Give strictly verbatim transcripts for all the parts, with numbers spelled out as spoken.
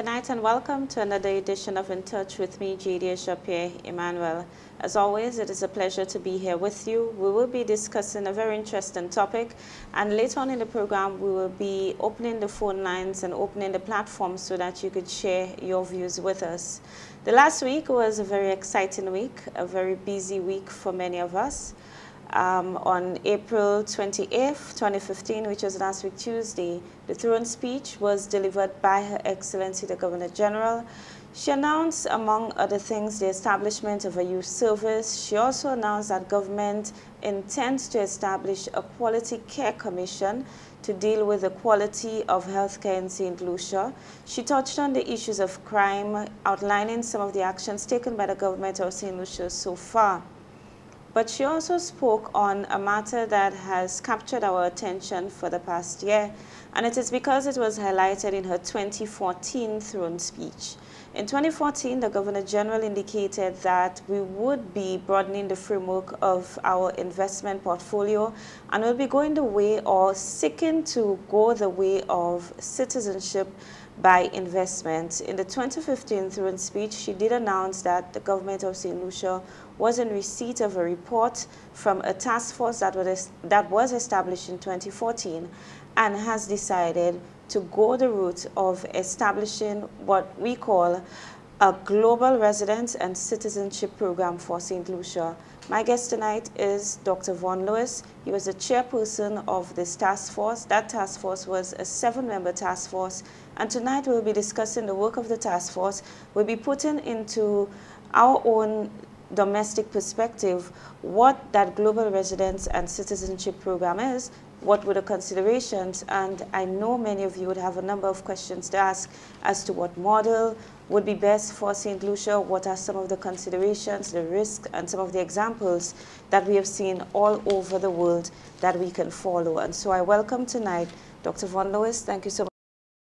night and welcome to another edition of In Touch with me, J D Shapir Emmanuel. As always, it is a pleasure to be here with you. We will be discussing a very interesting topic, and later on in the program, we will be opening the phone lines and opening the platform so that you could share your views with us. The last week was a very exciting week, a very busy week for many of us. Um, on April twenty-eighth, twenty fifteen, which was last week Tuesday, the throne speech was delivered by Her Excellency the Governor General. She announced, among other things, the establishment of a youth service. She also announced that government intends to establish a quality care commission to deal with the quality of healthcare in Saint Lucia. She touched on the issues of crime, outlining some of the actions taken by the government of Saint Lucia so far. But she also spoke on a matter that has captured our attention for the past year, and it is because it was highlighted in her twenty fourteen throne speech. In twenty fourteen, the Governor General indicated that we would be broadening the framework of our investment portfolio and will be going the way or seeking to go the way of citizenship by investment. In the twenty fifteen throne speech, she did announce that the government of Saint Lucia was in receipt of a report from a task force that was, that was established in twenty fourteen and has decided to go the route of establishing what we call a global residence and citizenship program for Saint Lucia. My guest tonight is Doctor Vaughan. He was the chairperson of this task force. That task force was a seven-member task force, and tonight we'll be discussing the work of the task force. We'll be putting into our own domestic perspective what that global residence and citizenship program is, what were the considerations, and I know many of you would have a number of questions to ask as to what model would be best for Saint Lucia, what are some of the considerations, the risks, and some of the examples that we have seen all over the world that we can follow. And so I welcome tonight Doctor Vaughan. Thank you so much.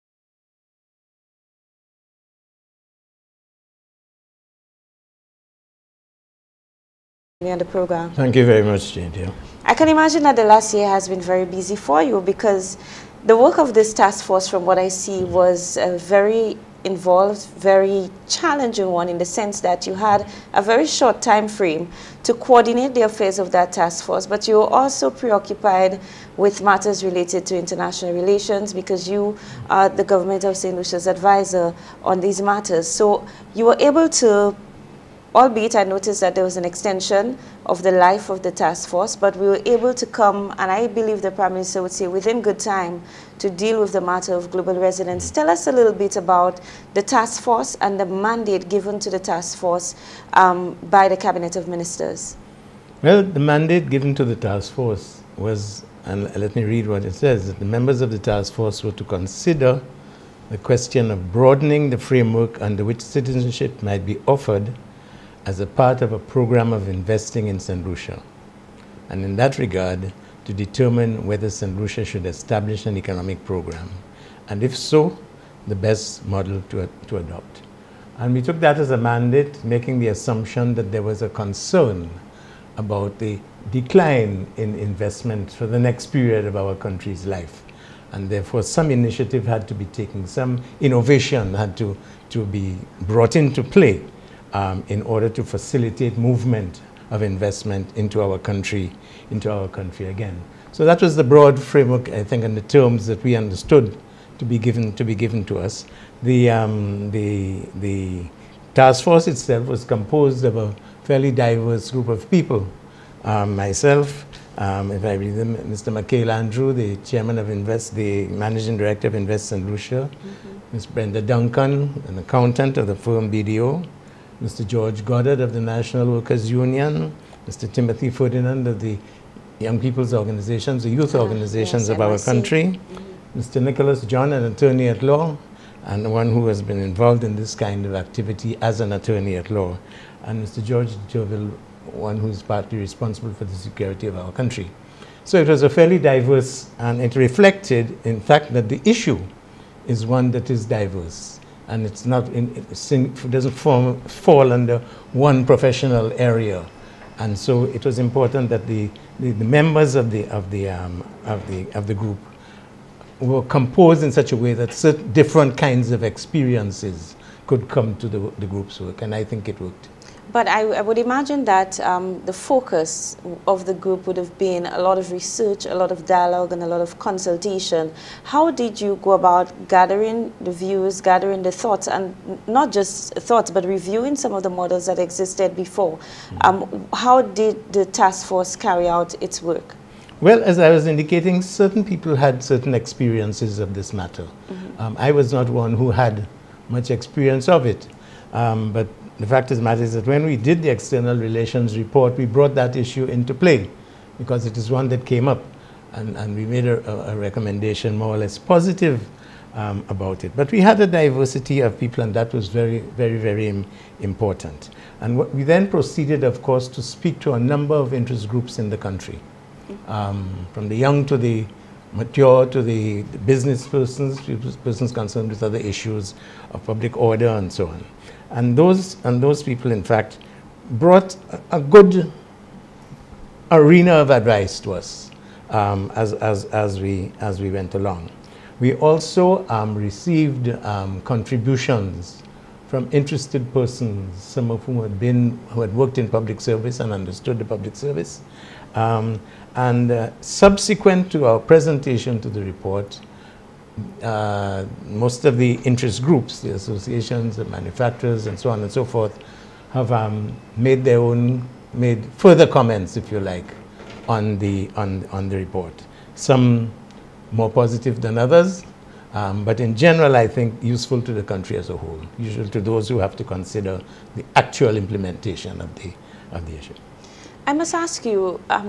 On the program. Thank you very much, J D. I can imagine that the last year has been very busy for you, because the work of this task force, from what I see, was a very involved, very challenging one, in the sense that you had a very short time frame to coordinate the affairs of that task force, but you were also preoccupied with matters related to international relations, because you are the government of Saint Lucia's advisor on these matters. So you were able to, albeit I noticed that there was an extension of the life of the task force, but we were able to come, and I believe the Prime Minister would say within good time, to deal with the matter of global residence. Tell us a little bit about the task force and the mandate given to the task force um, by the Cabinet of Ministers. Well, the mandate given to the task force was, and let me read what it says, that the members of the task force were to consider the question of broadening the framework under which citizenship might be offered as a part of a program of investing in Saint Lucia, and in that regard, to determine whether Saint Lucia should establish an economic program, and if so, the best model to, to adopt. And we took that as a mandate, making the assumption that there was a concern about the decline in investment for the next period of our country's life. And therefore, some initiative had to be taken, some innovation had to, to be brought into play Um, in order to facilitate movement of investment into our country, into our country again. So that was the broad framework, I think, and the terms that we understood to be given to be given to us. The um, the the task force itself was composed of a fairly diverse group of people. Um, myself, um, if I read them, Mister McHale Andrew, the chairman of Invest, the managing director of Invest Saint Lucia, mm-hmm. Miz Brenda Duncan, an accountant of the firm B D O. Mister George Goddard of the National Workers Union, Mister Timothy Ferdinand of the Young People's Organizations, the youth organizations yes, of our country, mm-hmm. Mister Nicholas John, an attorney at law, and one who has been involved in this kind of activity as an attorney at law, and Mister George Joville, one who is partly responsible for the security of our country. So it was a fairly diverse, and it reflected, in fact, that the issue is one that is diverse. And it's not in, it doesn't form, fall under one professional area, and so it was important that the, the, the members of the of the um, of the of the group were composed in such a way that certain different kinds of experiences could come to the, the group's work, and I think it worked. But I, I would imagine that um, the focus of the group would have been a lot of research, a lot of dialogue, and a lot of consultation. How did you go about gathering the views, gathering the thoughts, and not just thoughts, but reviewing some of the models that existed before? Mm-hmm. um, how did the task force carry out its work? Well, as I was indicating, certain people had certain experiences of this matter. Mm-hmm. um, I was not one who had much experience of it, um, but the fact of the matter is that when we did the external relations report, we brought that issue into play because it is one that came up, and, and we made a, a recommendation more or less positive um, about it. But we had a diversity of people, and that was very, very, very im important. And what we then proceeded, of course, to speak to a number of interest groups in the country, um, from the young to the mature to the, the business persons, persons concerned with other issues of public order and so on. And those, and those people, in fact, brought a, a good arena of advice to us um, as, as, as, we, as we went along. We also um, received um, contributions from interested persons, some of whom had been, who had worked in public service and understood the public service. Um, and uh, subsequent to our presentation to the report, Uh, most of the interest groups, the associations, the manufacturers, and so on and so forth, have um, made their own, made further comments, if you like, on the on on the report. Some more positive than others, um, but in general, I think useful to the country as a whole. Usually to those who have to consider the actual implementation of the of the issue. I must ask you. Um,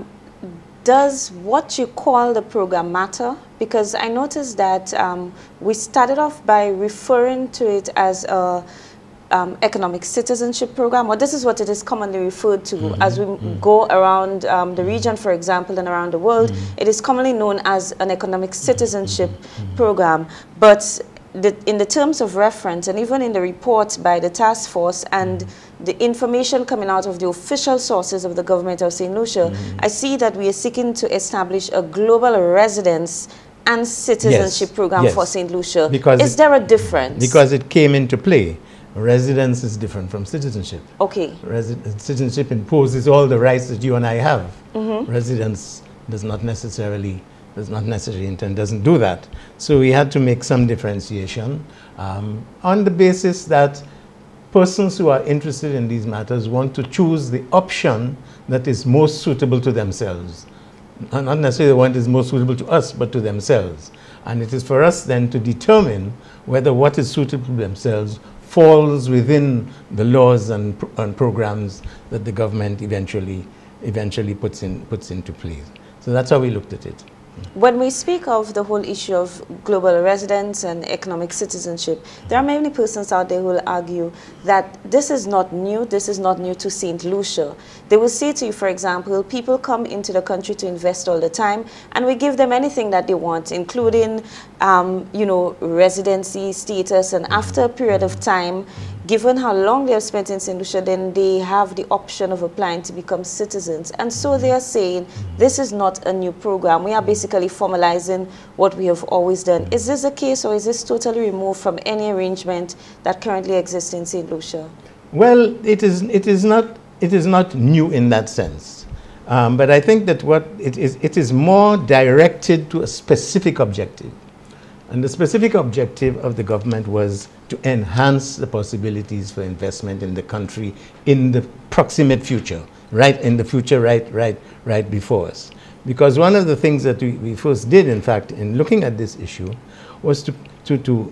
Does what you call the program matter? Because I noticed that um, we started off by referring to it as a um, economic citizenship program, or this is what it is commonly referred to. Mm-hmm. As we mm-hmm. go around um, the region, for example, and around the world, mm-hmm. it is commonly known as an economic citizenship mm-hmm. program. But the, in the terms of reference, and even in the report by the task force and the information coming out of the official sources of the government of Saint Lucia, mm-hmm. I see that we are seeking to establish a global residence and citizenship yes. program yes. for Saint Lucia. Because is it, there a difference? Because it came into play. Residence is different from citizenship. Okay. Resi citizenship imposes all the rights that you and I have. Mm-hmm. Residence does not necessarily does not necessarily intend, doesn't do that. So we had to make some differentiation um, on the basis that persons who are interested in these matters want to choose the option that is most suitable to themselves. Not necessarily the one that is most suitable to us, but to themselves. And it is for us then to determine whether what is suitable to themselves falls within the laws and, pro and programs that the government eventually, eventually puts, in, puts into place. So that's how we looked at it. When we speak of the whole issue of global residence and economic citizenship, there are many persons out there who will argue that this is not new, this is not new to Saint Lucia. They will say to you, for example, people come into the country to invest all the time, and we give them anything that they want, including, um, you know, residency status, and after a period of time, given how long they have spent in Saint Lucia, then they have the option of applying to become citizens. And so they are saying, this is not a new program. We are basically formalizing what we have always done. Is this the case, or is this totally removed from any arrangement that currently exists in Saint Lucia? Well, it is, it is, not, it is not new in that sense. Um, but I think that what it is, it is more directed to a specific objective. And the specific objective of the government was to enhance the possibilities for investment in the country in the proximate future, right in the future, right, right, right before us. Because one of the things that we, we first did, in fact, in looking at this issue, was to, to, to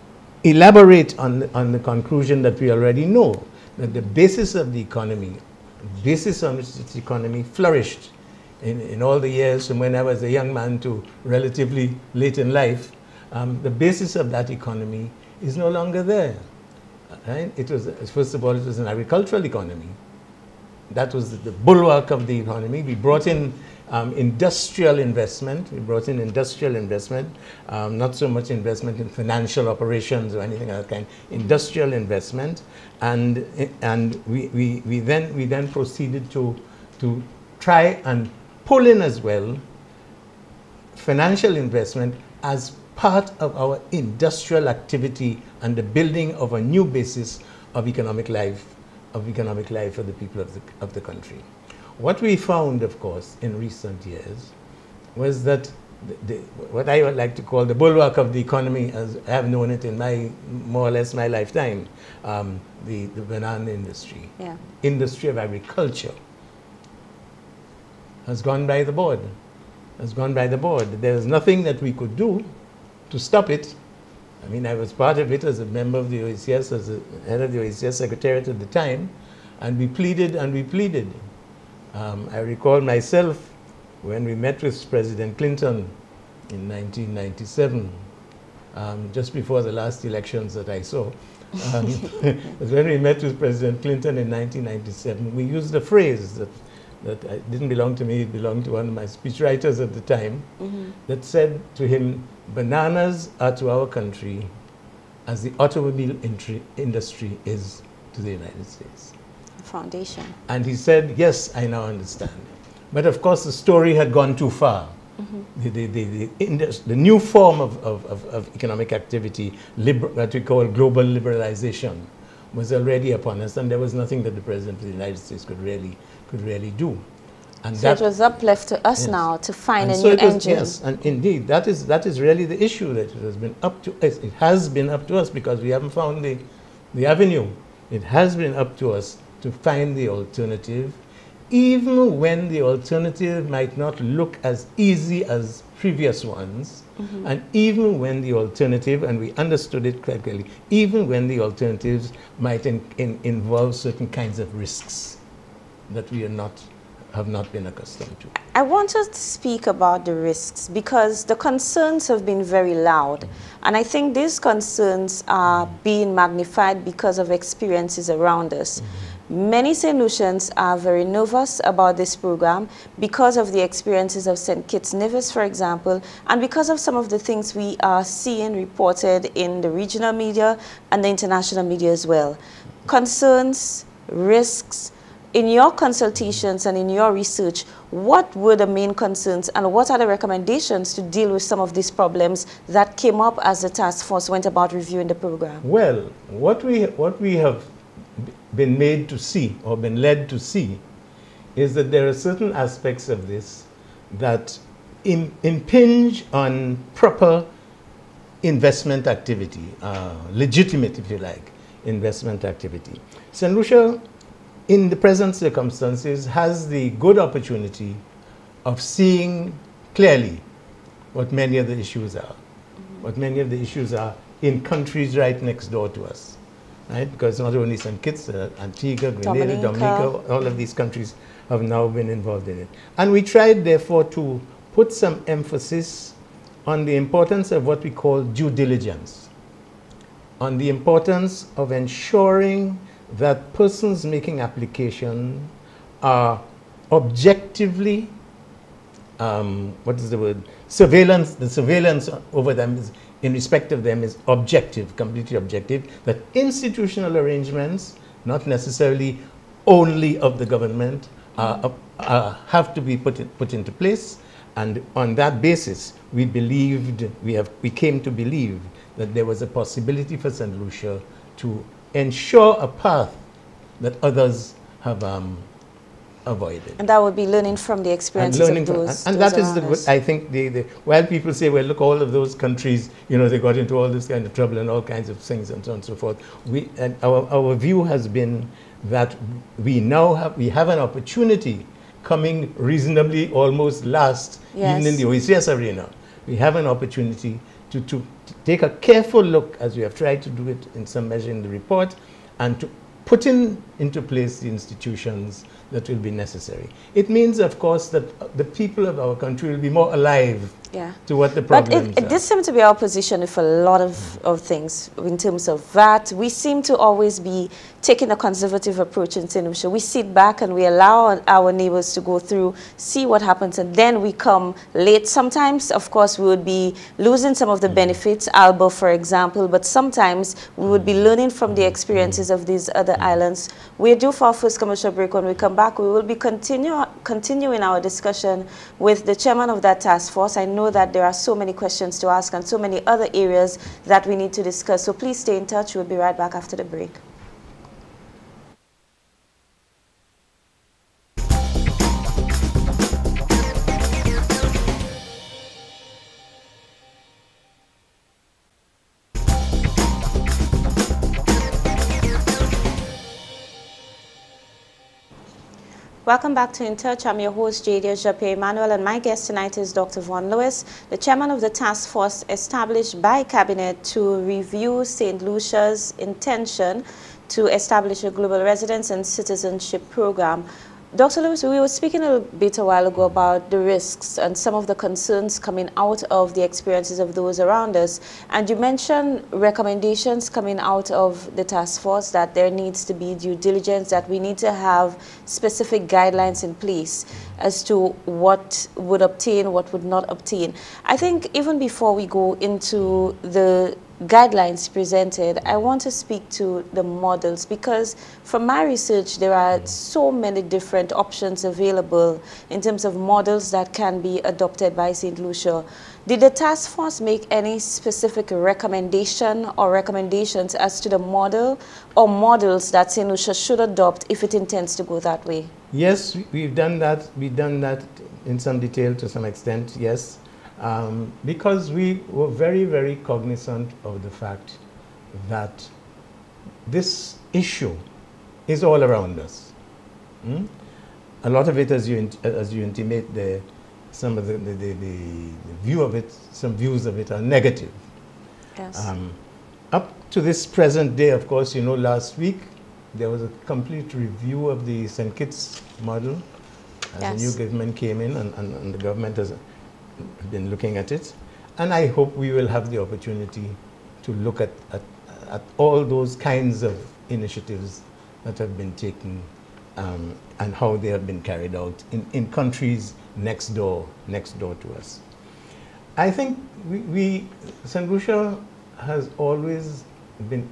elaborate on the, on the conclusion that we already know, that the basis of the economy, basis on which its economy flourished in, in all the years from when I was a young man to relatively late in life, Um, the basis of that economy is no longer there. Right? It was, first of all, it was an agricultural economy. That was the, the bulwark of the economy. We brought in um, industrial investment. We brought in industrial investment, um, not so much investment in financial operations or anything of that kind. Industrial investment, and and we we, we then we then proceeded to to try and pull in as well financial investment as part of our industrial activity and the building of a new basis of economic life, of economic life for the people of the, of the country. What we found, of course, in recent years was that the, the, what I would like to call the bulwark of the economy, as I have known it in my, more or less my lifetime, um, the, the banana industry, yeah. industry of agriculture, has gone by the board, has gone by the board. There's nothing that we could do to stop it. I mean, I was part of it as a member of the O E C S, as a head of the O E C S Secretariat at the time, and we pleaded and we pleaded. Um, I recall myself when we met with President Clinton in nineteen ninety-seven, um, just before the last elections that I saw. Um, when we met with President Clinton in nineteen ninety-seven, we used a phrase that, that it didn't belong to me, it belonged to one of my speechwriters at the time, mm-hmm. that said to him, bananas are to our country as the automobile industry is to the United States. Foundation. And he said, yes, I now understand. But of course, the story had gone too far. Mm-hmm. the, the, the, the, the new form of, of, of, of economic activity, liber, what we call global liberalization, was already upon us, and there was nothing that the President of the United States could really, could really do. And so that, it was up left to us, yes, now to find and a so new it was, engine. Yes, and indeed, that is, that is really the issue, that it has been up to us. It has been up to us because we haven't found the, the avenue. It has been up to us to find the alternative, even when the alternative might not look as easy as previous ones, mm-hmm. and even when the alternative, and we understood it quite clearly, even when the alternatives might in, in, involve certain kinds of risks that we are not, have not been accustomed to. I want us to speak about the risks because the concerns have been very loud, mm-hmm. and I think these concerns are mm-hmm. being magnified because of experiences around us. Mm-hmm. Many Saint Lucians are very nervous about this program because of the experiences of Saint Kitts Nevis, for example, and because of some of the things we are seeing reported in the regional media and the international media as well. Concerns, risks, in your consultations and in your research, what were the main concerns and what are the recommendations to deal with some of these problems that came up as the task force went about reviewing the program? Well, what we, what we have been made to see or been led to see is that there are certain aspects of this that im impinge on proper investment activity, uh, legitimate, if you like, investment activity. Saint Lucia, in the present circumstances, has the good opportunity of seeing clearly what many of the issues are, mm-hmm. what many of the issues are in countries right next door to us. Right? Because not only Saint Kitts, uh, Antigua, Grenada, Dominica. Dominica, all of these countries have now been involved in it. And we tried, therefore, to put some emphasis on the importance of what we call due diligence, on the importance of ensuring that persons making application are objectively, um, what is the word, surveillance, the surveillance over them is, in respect of them, is objective, completely objective, that institutional arrangements, not necessarily only of the government, uh, uh, have to be put, in, put into place. And on that basis, we believed, we, have, we came to believe that there was a possibility for Saint Lucia to ensure a path that others have um, avoided. And that would be learning from the experiences of those. And, and those that is, the, I think, the, the, while people say, well, look, all of those countries, you know, they got into all this kind of trouble and all kinds of things and so on and so forth. We, and our, our view has been that we now have, we have an opportunity coming reasonably almost last, yes. even in the O E C S arena. We have an opportunity to, to, to take a careful look, as we have tried to do it in some measure in the report, and to put in, into place the institutions that will be necessary. It means, of course, that the people of our country will be more alive yeah. to what the problems But it, it, this seems to be our position with a lot of, mm. of things. In terms of that, we seem to always be taking a conservative approach in Saint Lucia. We sit back and we allow our neighbors to go through, see what happens, and then we come late. Sometimes, of course, we would be losing some of the mm. benefits, Alba, for example, but sometimes we would be learning from the experiences of these other mm. islands We're due for our first commercial break. When we come back, we will be continue, continuing our discussion with the chairman of that task force. I know that there are so many questions to ask and so many other areas that we need to discuss. So please stay in touch. We'll be right back after the break. Welcome back to In Touch. I'm your host, Jadia Japé-Emmanuel, and my guest tonight is Doctor Vaughan Lewis, the chairman of the task force established by Cabinet to review Saint Lucia's intention to establish a global residence and citizenship program. Doctor Lewis, we were speaking a little bit a while ago about the risks and some of the concerns coming out of the experiences of those around us. And you mentioned recommendations coming out of the task force that there needs to be due diligence, that we need to have specific guidelines in place as to what would obtain, what would not obtain. I think even before we go into the guidelines presented, I want to speak to the models, because from my research there are so many different options available in terms of models that can be adopted by Saint Lucia. Did the task force make any specific recommendation or recommendations as to the model or models that Saint Lucia should adopt if it intends to go that way? Yes, we've done that. We've done that in some detail to some extent, yes. Um, because we were very, very cognizant of the fact that this issue is all around us. Mm? A lot of it, as you, as you intimate, the, some of the, the, the, the view of it, some views of it are negative. Yes. Um, up to this present day, of course, you know, last week there was a complete review of the Saint Kitts model as Yes. the new government came in, and, and, and the government has been looking at it, and I hope we will have the opportunity to look at, at, at all those kinds of initiatives that have been taken um, and how they have been carried out in, in countries next door, next door to us. I think we, we Saint Lucia has always been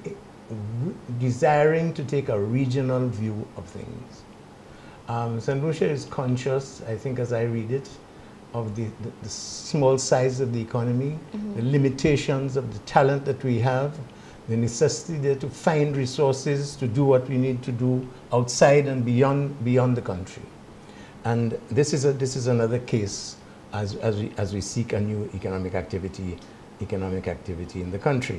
desiring to take a regional view of things. Um, Saint Lucia is conscious, I think as I read it, of the, the, the small size of the economy, mm-hmm. the limitations of the talent that we have, the necessity there to find resources to do what we need to do outside and beyond, beyond the country. And this is, a, this is another case as, as, we, as we seek a new economic activity, economic activity in the country.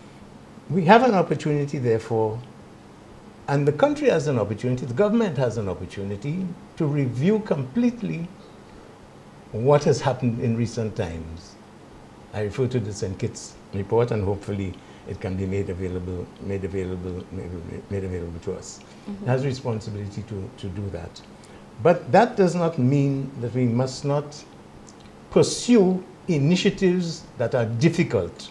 We have an opportunity, therefore, and the country has an opportunity, the government has an opportunity to review completely what has happened in recent times. I refer to the Saint Kitts report, and hopefully it can be made available, made available, made, made available to us. Mm-hmm. It has responsibility to, to do that. But that does not mean that we must not pursue initiatives that are difficult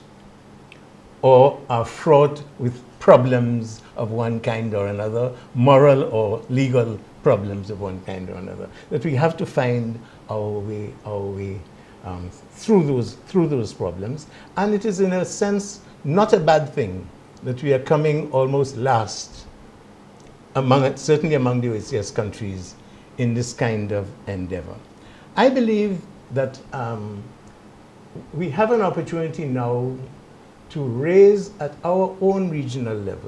or are fraught with problems of one kind or another, moral or legal problems of one kind or another, that we have to find our way, our way um, through those, through those problems. And it is in a sense not a bad thing that we are coming almost last among, certainly among the O E C S countries in this kind of endeavor. I believe that um, we have an opportunity now to raise at our own regional level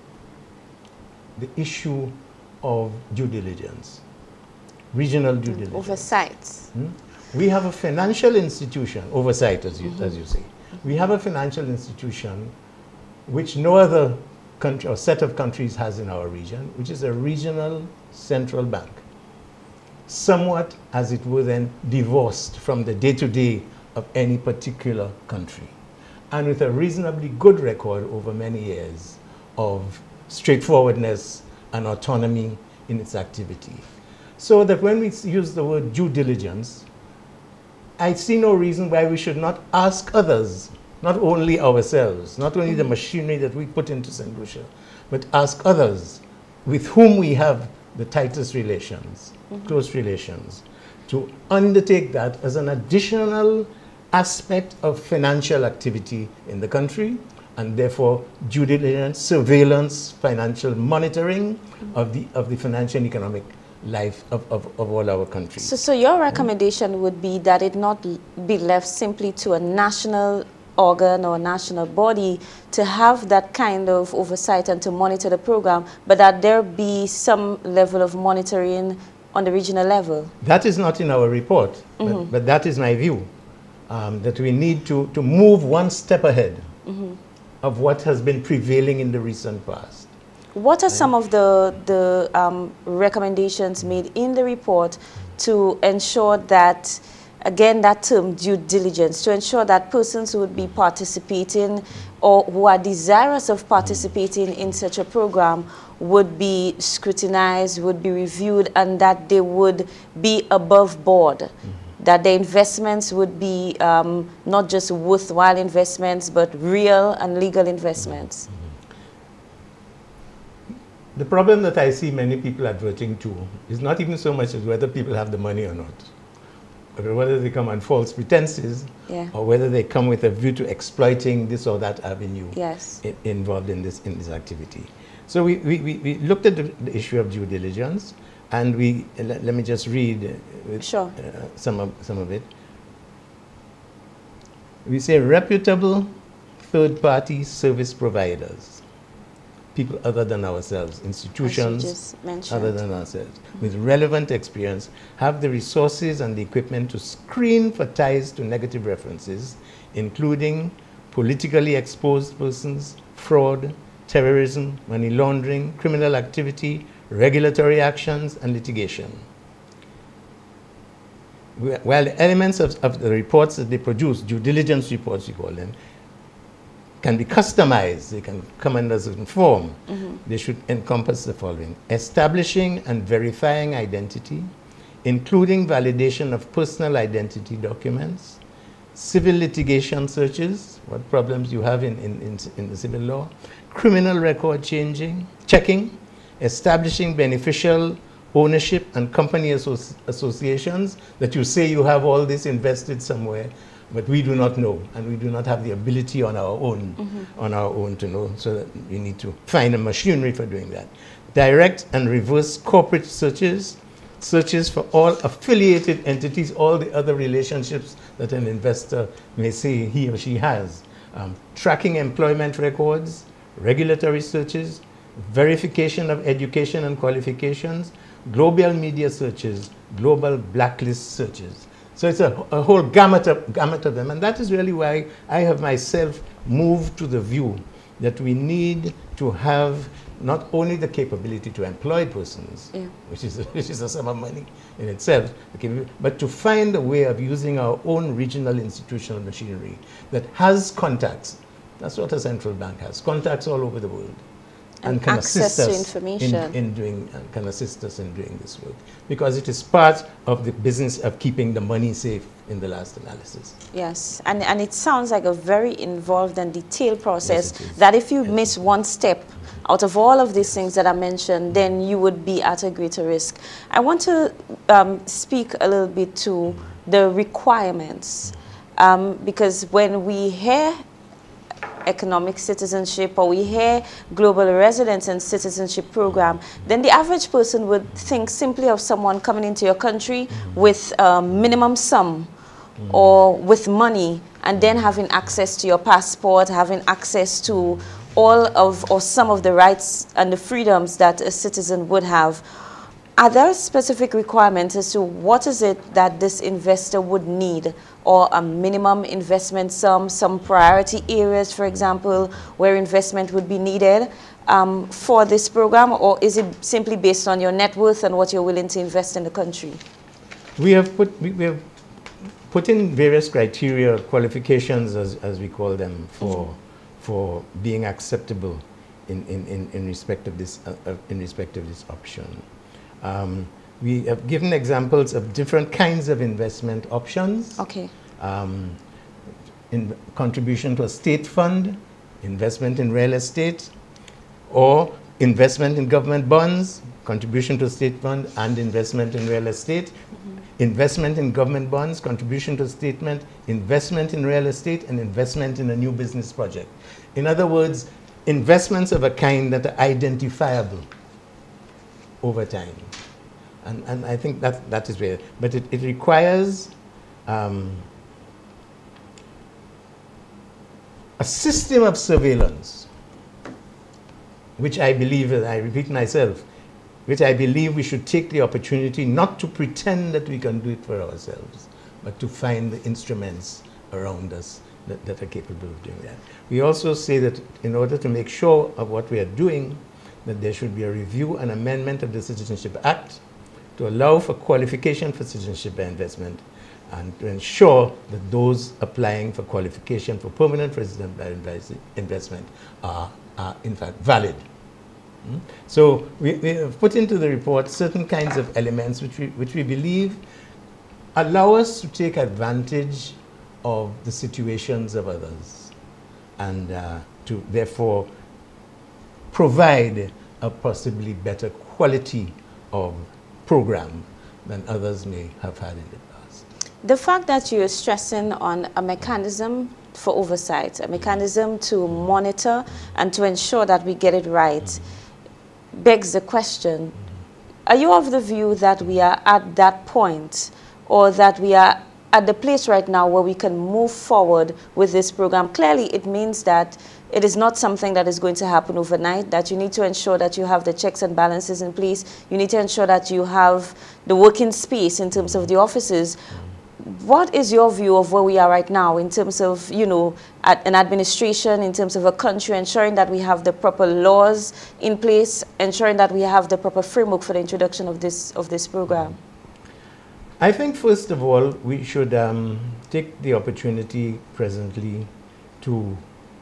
the issue of due diligence, regional due diligence. Oversight. Hmm? We have a financial institution, oversight as you, mm-hmm. as you say. We have a financial institution which no other country or set of countries has in our region, which is a regional central bank, somewhat as it were then divorced from the day-to-day of any particular country, and with a reasonably good record over many years of straightforwardness and autonomy in its activity. So that when we use the word due diligence, I see no reason why we should not ask others, not only ourselves, not only the machinery that we put into Saint Lucia, but ask others with whom we have the tightest relations, mm-hmm. close relations, to undertake that as an additional aspect of financial activity in the country, and therefore due diligence, surveillance, financial monitoring mm-hmm. of the of the financial and economic life of, of, of all our countries. So, so your recommendation mm-hmm. would be that it not be left simply to a national organ or national body to have that kind of oversight and to monitor the program, but that there be some level of monitoring on the regional level? That is not in our report, mm-hmm. but, but that is my view, um, that we need to, to move one step ahead mm-hmm. of what has been prevailing in the recent past. What are some of the, the um, recommendations made in the report to ensure that, again, that term due diligence, to ensure that persons who would be participating or who are desirous of participating in such a program would be scrutinized, would be reviewed, and that they would be above board, mm-hmm. that the investments would be um, not just worthwhile investments, but real and legal investments? Mm-hmm. The problem that I see many people adverting to is not even so much as whether people have the money or not, but whether they come on false pretenses yeah. or whether they come with a view to exploiting this or that avenue yes. in, involved in this, in this activity. So we, we, we looked at the, the issue of due diligence, and we, let, let me just read with, sure. uh, some, of, some of it. We say reputable third-party service providers, people other than ourselves, institutions other than ourselves, mm-hmm. with relevant experience, have the resources and the equipment to screen for ties to negative references, including politically exposed persons, fraud, terrorism, money laundering, criminal activity, regulatory actions, and litigation. While the elements of, of the reports that they produce, due diligence reports we call them, can be customized, they can come under a certain form, mm-hmm. they should encompass the following: establishing and verifying identity, including validation of personal identity documents, civil litigation searches, what problems you have in, in, in, in the civil law, criminal record changing, checking, establishing beneficial ownership and company associ associations, that you say you have all this invested somewhere, but we do not know, and we do not have the ability on our own, mm-hmm. on our own to know, so that we need to find a machinery for doing that. Direct and reverse corporate searches, searches for all affiliated entities, all the other relationships that an investor may say he or she has. Um, tracking employment records, regulatory searches, verification of education and qualifications, global media searches, global blacklist searches. So it's a, a whole gamut of, gamut of them, and that is really why I have myself moved to the view that we need to have not only the capability to employ persons, yeah. which is a, which is a sum of money in itself, but to find a way of using our own regional institutional machinery that has contacts. That's what a central bank has, contacts all over the world. And, and can assist us in, in doing, and can assist us in doing this work, because it is part of the business of keeping the money safe in the last analysis. Yes, and, and it sounds like a very involved and detailed process, yes, that if you yes, miss one step out of all of these things that I mentioned, then you would be at a greater risk. I want to um, speak a little bit to the requirements, um, because when we hear economic citizenship, or we hear global residence and citizenship program, then the average person would think simply of someone coming into your country with a minimum sum or with money, and then having access to your passport, having access to all of or some of the rights and the freedoms that a citizen would have. Are there specific requirements as to what is it that this investor would need, or a minimum investment sum, some priority areas, for example, where investment would be needed um, for this program, or is it simply based on your net worth and what you're willing to invest in the country? We have put, we, we have put in various criteria, qualifications as, as we call them, for, mm-hmm. for being acceptable in, in, in, in, respect of this, uh, uh, in respect of this option. Um, we have given examples of different kinds of investment options. Okay. Um, in contribution to a state fund, investment in real estate, or investment in government bonds, contribution to a state fund, and investment in real estate. Mm-hmm. investment in government bonds, contribution to a statement, investment in real estate, and investment in a new business project. In other words, investments of a kind that are identifiable over time. And, and I think that, that is where, but it, it requires um, a system of surveillance, which I believe, and I repeat myself, which I believe we should take the opportunity not to pretend that we can do it for ourselves, but to find the instruments around us that, that are capable of doing that. We also say that in order to make sure of what we are doing, that there should be a review and amendment of the Citizenship Act to allow for qualification for citizenship by investment, and to ensure that those applying for qualification for permanent resident by investment are, are in fact valid. Mm? So we, we have put into the report certain kinds of elements which we, which we believe allow us to take advantage of the situations of others, and uh, to therefore provide a possibly better quality of program than others may have had in the past. The fact that you're stressing on a mechanism for oversight, a mechanism to monitor and to ensure that we get it right, mm-hmm. begs the question, mm-hmm. are you of the view that we are at that point, or that we are at the place right now where we can move forward with this program? Clearly, it means that it is not something that is going to happen overnight, that you need to ensure that you have the checks and balances in place. You need to ensure that you have the working space in terms of the offices. What is your view of where we are right now in terms of, you know, at an administration, in terms of a country, ensuring that we have the proper laws in place, ensuring that we have the proper framework for the introduction of this, of this program? I think, first of all, we should um, take the opportunity presently to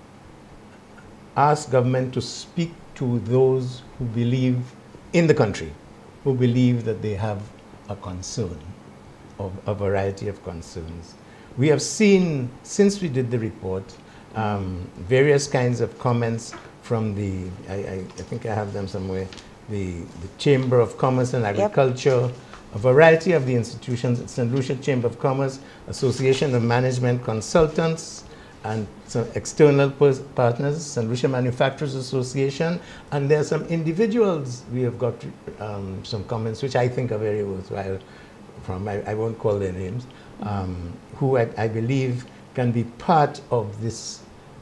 ask government to speak to those who believe in the country, who believe that they have a concern, of a variety of concerns. We have seen, since we did the report, um, various kinds of comments from the, I, I, I think I have them somewhere, the, the Chamber of Commerce and Agriculture, yep. a variety of the institutions, Saint Lucia Chamber of Commerce, Association of Management Consultants, and some external partners, Saint Lucia Manufacturers Association, and there are some individuals we have got um, some comments which I think are very worthwhile from, I, I won't call their names, um, who I, I believe can be part of this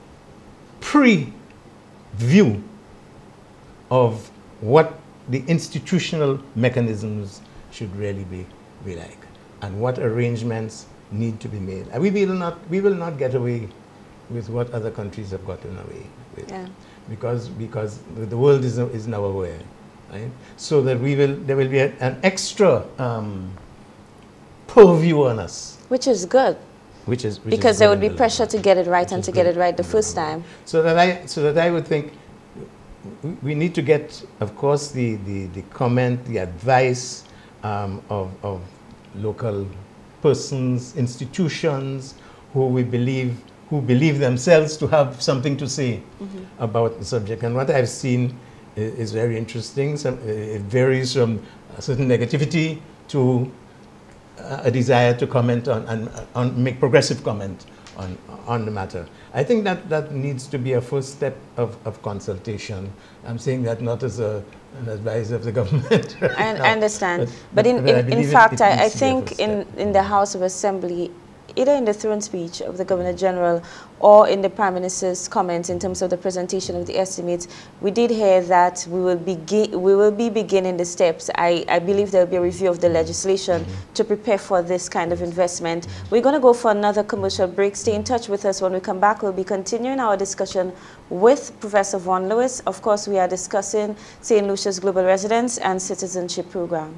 pre-view of what the institutional mechanisms should really be, be like, and what arrangements need to be made. And we will not, we will not get away with what other countries have gotten away with, yeah. because because the world is is now aware, right? So that we will there will be a, an extra um, purview on us, which is good, which is which because is there would be pressure to get it right which and to good. get it right the first time. So that I so that I would think we need to get, of course, the the, the comment, the advice um, of of local persons, institutions who we believe. who believe themselves to have something to say mm-hmm. about the subject. And what I've seen is, is very interesting. Some, uh, it varies from a certain negativity to uh, a desire to comment on and on, make progressive comment on, on the matter. I think that that needs to be a first step of, of consultation. I'm saying that not as a, an advisor of the government. Right I, now, I understand. But, but in, but in, in fact, it, it I, I think in, in the House of Assembly, either in the throne speech of the Governor General or in the Prime Minister's comments in terms of the presentation of the estimates, we did hear that we will, begin, we will be beginning the steps. I, I believe there will be a review of the legislation mm-hmm. to prepare for this kind of investment. We're going to go for another commercial break. Stay in touch with us. When we come back, we'll be continuing our discussion with Professor Vaughan Lewis. Of course, we are discussing Saint Lucia's Global Residence and Citizenship Program.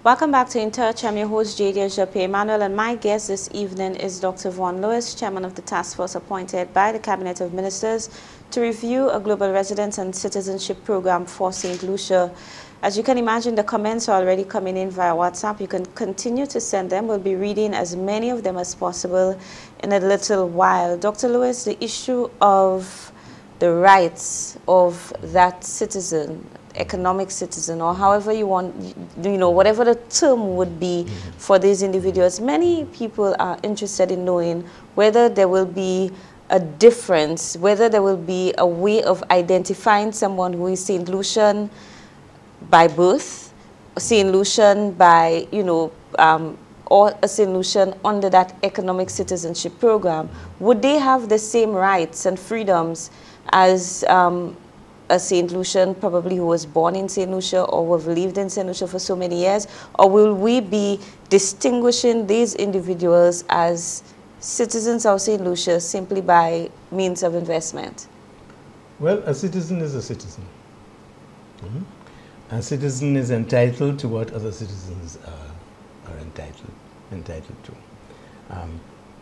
Welcome back to In Touch. I'm your host, J D Emmanuel, and my guest this evening is Doctor Vaughan Lewis, Chairman of the task force appointed by the Cabinet of Ministers to review a global residence and citizenship program for Saint Lucia. As you can imagine, the comments are already coming in via WhatsApp. You can continue to send them. We'll be reading as many of them as possible in a little while. Doctor Lewis, the issue of the rights of that citizen, economic citizen, or however you want, you know, whatever the term would be mm-hmm. for these individuals, many people are interested in knowing whether there will be a difference, whether there will be a way of identifying someone who is Saint Lucian by birth, Saint Lucian by, you know, um, or a Saint Lucian under that economic citizenship program. Would they have the same rights and freedoms as um, a Saint Lucian, probably who was born in Saint Lucia or who have lived in Saint Lucia for so many years? Or will we be distinguishing these individuals as citizens of Saint Lucia simply by means of investment? Well, a citizen is a citizen. Mm-hmm. A citizen is entitled to what other citizens are, are entitled, entitled to. Um,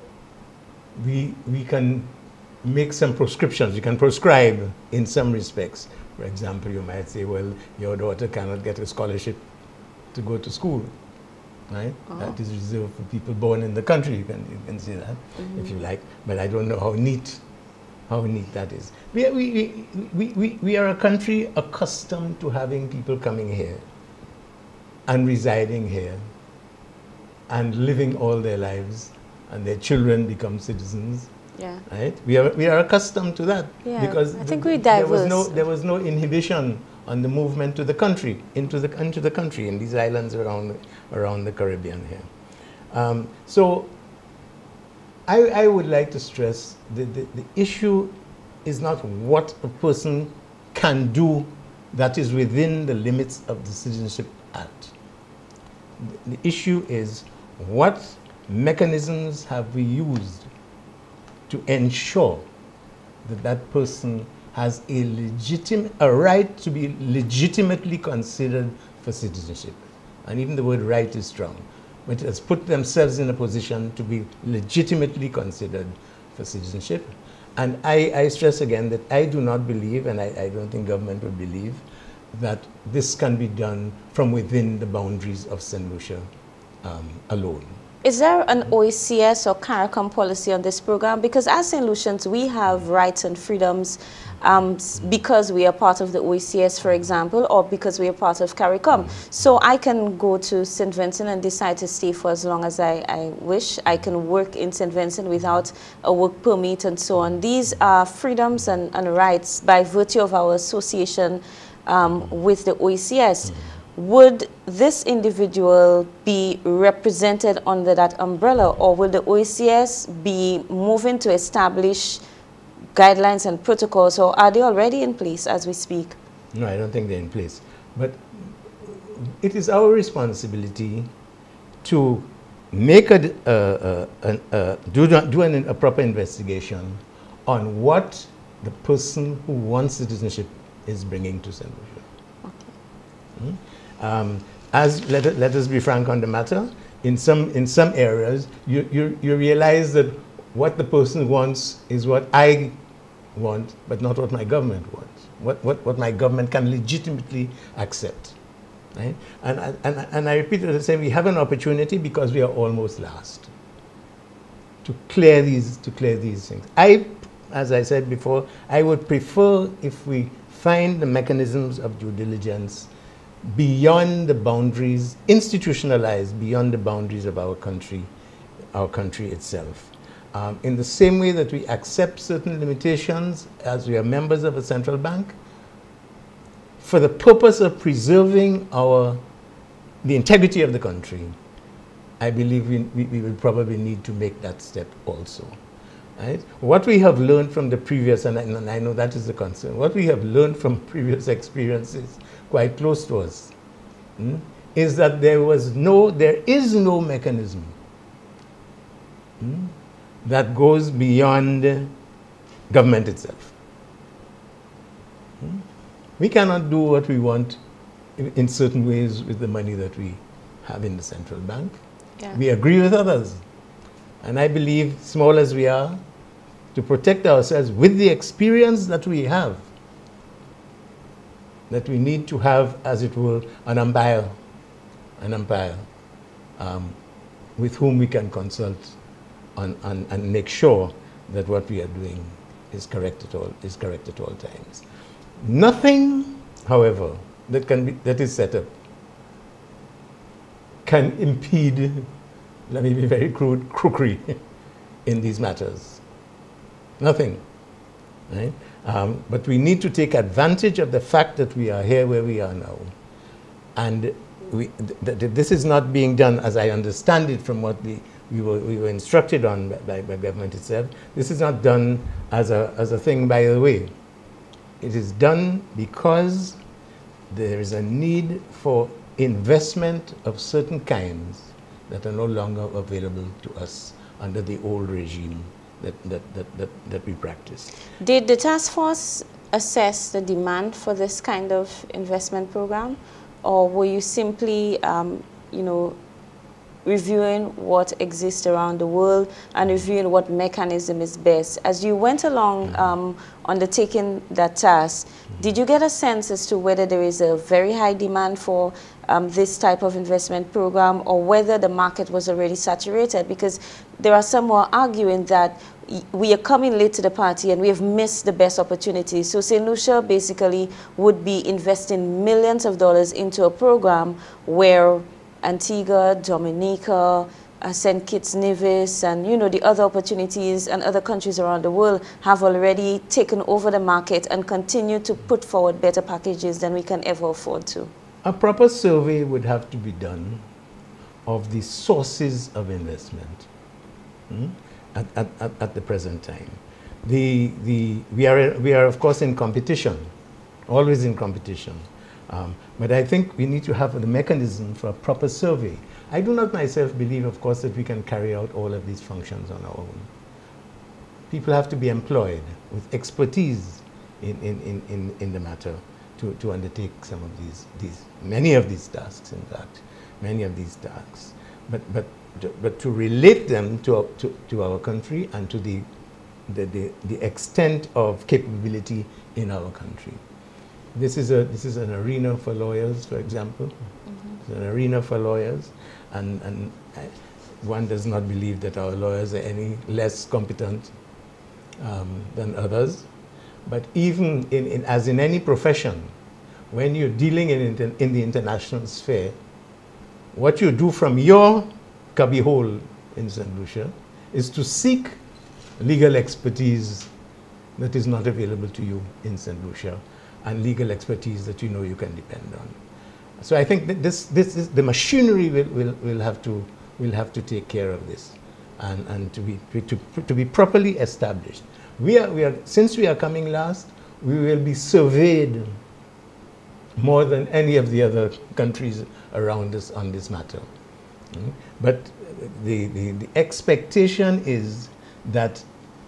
we, we can make some prescriptions. You can prescribe in some respects. For example, you might say, well, your daughter cannot get a scholarship to go to school, right? Oh. That is reserved for people born in the country. You can, you can say that mm-hmm. if you like, but I don't know how neat, how neat that is. We, we, we, we, we are a country accustomed to having people coming here and residing here and living all their lives, and their children become citizens. Yeah. Right. We are we are accustomed to that yeah, because I think the, we diverse. There was no there was no inhibition on the movement to the country into the into the country in these islands around around the Caribbean here. Um, so I I would like to stress that the, the issue is not what a person can do that is within the limits of the Citizenship Act. The, the issue is what mechanisms have we used to ensure that that person has a legitimate, a right to be legitimately considered for citizenship. And even the word right is strong, but it has put themselves in a position to be legitimately considered for citizenship. And I, I stress again that I do not believe, and I, I don't think government would believe, that this can be done from within the boundaries of Saint Lucia um, alone. Is there an O E C S or CARICOM policy on this program? Because as Saint Lucians, we have rights and freedoms um, because we are part of the O E C S, for example, or because we are part of CARICOM. So I can go to Saint Vincent and decide to stay for as long as I, I wish. I can work in Saint Vincent without a work permit and so on. These are freedoms and, and rights by virtue of our association um, with the O E C S. Would this individual be represented under that umbrella, or will the O E C S be moving to establish guidelines and protocols, or are they already in place as we speak? No, I don't think they're in place. But it is our responsibility to make a, uh, uh, uh, do, do an, a proper investigation on what the person who wants citizenship is bringing to Saint Lucia. Okay. Hmm? Um, as let, let us be frank on the matter, in some in some areas you, you you realize that what the person wants is what I want, but not what my government wants. What what what my government can legitimately accept, right? And and and I repeat it the same. We have an opportunity because we are almost last to clear these to clear these things. I, as I said before, I would prefer if we find the mechanisms of due diligence beyond the boundaries, institutionalized beyond the boundaries of our country, our country itself. Um, in the same way that we accept certain limitations as we are members of a central bank, for the purpose of preserving our, the integrity of the country, I believe we, we, we will probably need to make that step also. Right? What we have learned from the previous, and I, and I know that is the concern, what we have learned from previous experiences quite close to us, hmm, is that there was no, there is no mechanism hmm, that goes beyond government itself. Hmm? We cannot do what we want in, in certain ways with the money that we having the central bank. Yeah. We agree with others. And I believe, small as we are, to protect ourselves with the experience that we have, that we need to have, as it were, an umpire, an umpire um, with whom we can consult on, on, and make sure that what we are doing is correct at all, is correct at all times. Nothing, however, that can be, that is set up can impede, let me be very crude, crookery in these matters. Nothing, right? Um, but we need to take advantage of the fact that we are here where we are now. And we, th th this is not being done, as I understand it from what we, we, were, we were instructed on by, by government itself. This is not done as a, as a thing by the way. It is done because there is a need for investment of certain kinds that are no longer available to us under the old regime that, that, that, that, that we practice. Did the task force assess the demand for this kind of investment program, or were you simply, um, you know, reviewing what exists around the world and reviewing what mechanism is best? As you went along um, undertaking that task, did you get a sense as to whether there is a very high demand for um, this type of investment program, or whether the market was already saturated? Because there are some who are arguing that we are coming late to the party and we have missed the best opportunities. So Saint Lucia basically would be investing millions of dollars into a program where Antigua, Dominica, uh, Saint Kitts, Nevis, and you know the other opportunities and other countries around the world have already taken over the market and continue to put forward better packages than we can ever afford to. A proper survey would have to be done of the sources of investment hmm, at, at, at, at the present time. The, the, we, are, we are, of course, in competition, always in competition. Um, but I think we need to have the mechanism for a proper survey. I do not myself believe, of course, that we can carry out all of these functions on our own. People have to be employed with expertise in, in, in, in, in the matter to, to undertake some of these, these, many of these tasks, in fact, many of these tasks. But, but, but to relate them to, to, to our country and to the, the, the, the extent of capability in our country. This is, a, this is an arena for lawyers, for example. Mm-hmm. It's an arena for lawyers, and, and one does not believe that our lawyers are any less competent um, than others. But even in, in, as in any profession, when you're dealing in, inter, in the international sphere, what you do from your cubbyhole in Saint Lucia is to seek legal expertise that is not available to you in Saint Lucia, and legal expertise that you know you can depend on. So I think that this, this is, the machinery will, will, will, have to, will have to take care of this and, and to, be, to, to be properly established. We are, we are, since we are coming last, we will be surveyed more than any of the other countries around us on this matter. Mm-hmm. But the, the, the expectation is that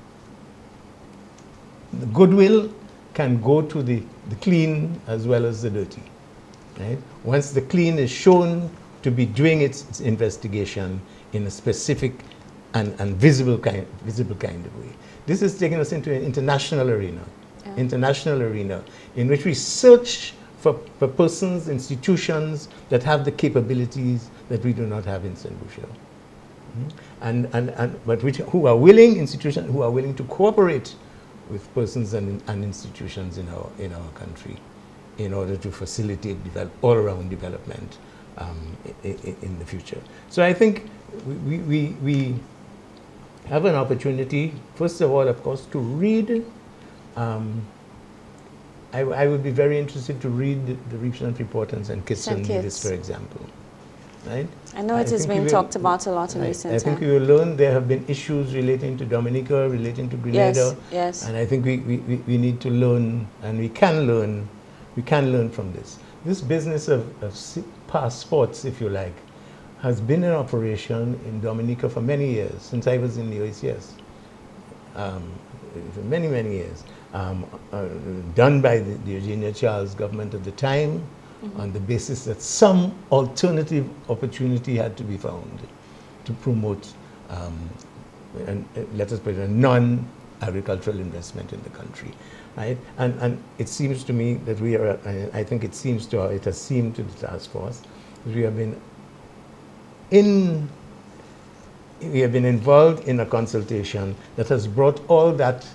the goodwill can go to the, the clean as well as the dirty. Right? Once the clean is shown to be doing its, its investigation in a specific and, and visible, kind, visible kind of way. This is taking us into an international arena, yeah. international arena in which we search for, for persons, institutions that have the capabilities that we do not have in Saint Lucia. Mm-hmm. and, and, and, but which, who are willing, institutions who are willing to cooperate with persons and, and institutions in our, in our country in order to facilitate develop, all-around development um, in, in the future. So I think we, we, we have an opportunity, first of all, of course, to read. Um, I, I would be very interested to read the, the recent report on Saint Kitts and Nevis, for example. Right? I know it is being talked about a lot in I, recent I time. think we will learn there have been issues relating to Dominica, relating to Grenada. Yes, yes. And I think we, we, we need to learn, and we can learn, we can learn from this. This business of, of passports, if you like, has been in operation in Dominica for many years, since I was in the O A C S, um, for many, many years. Um, uh, done by the, the Eugenia Charles government at the time, mm-hmm. on the basis that some alternative opportunity had to be found to promote, um, and, uh, let us put it, a non-agricultural investment in the country. Right? And, and it seems to me that we are, I think it seems to, it has seemed to the task force, that we have been in, we have been involved in a consultation that has brought all that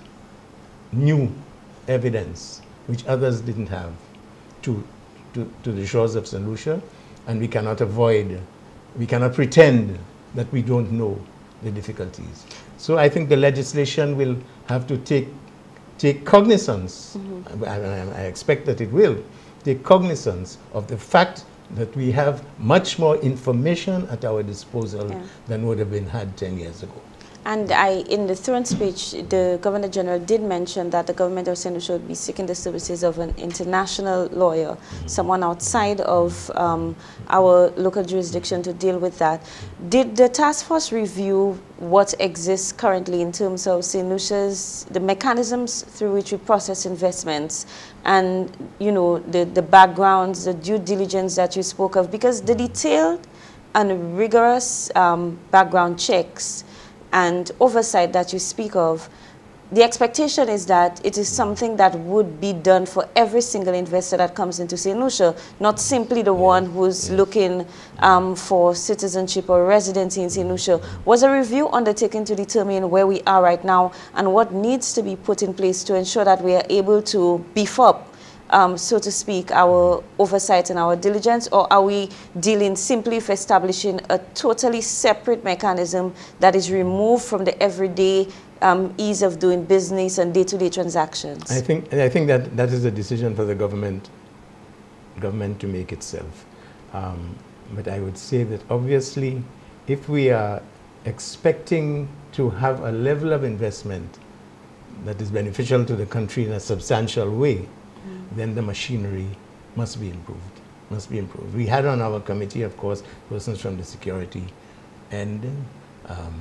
new evidence, which others didn't have, to, to, to the shores of Saint Lucia, and we cannot avoid, we cannot pretend that we don't know the difficulties. So I think the legislation will have to take, take cognizance, mm-hmm. and I expect that it will, take cognizance of the fact that we have much more information at our disposal yeah. than would have been had ten years ago. And I, in the throne speech, the Governor General did mention that the government of Saint Lucia would be seeking the services of an international lawyer, mm-hmm. someone outside of um, our local jurisdiction to deal with that. Did the task force review what exists currently in terms of Saint Lucia's, the mechanisms through which we process investments, and, you know, the, the backgrounds, the due diligence that you spoke of? Because the detailed and rigorous um, background checks and oversight that you speak of, the expectation is that it is something that would be done for every single investor that comes into Saint Lucia, not simply the one who's yes. looking um, for citizenship or residency in Saint Lucia. Was a review undertaken to determine where we are right now and what needs to be put in place to ensure that we are able to beef up, Um, so to speak, our oversight and our diligence, or are we dealing simply with establishing a totally separate mechanism that is removed from the everyday um, ease of doing business and day-to-day transactions? I think, I think that that is a decision for the government, government to make itself. Um, but I would say that obviously, if we are expecting to have a level of investment that is beneficial to the country in a substantial way, then the machinery must be improved, must be improved. We had on our committee, of course, persons from the security and um,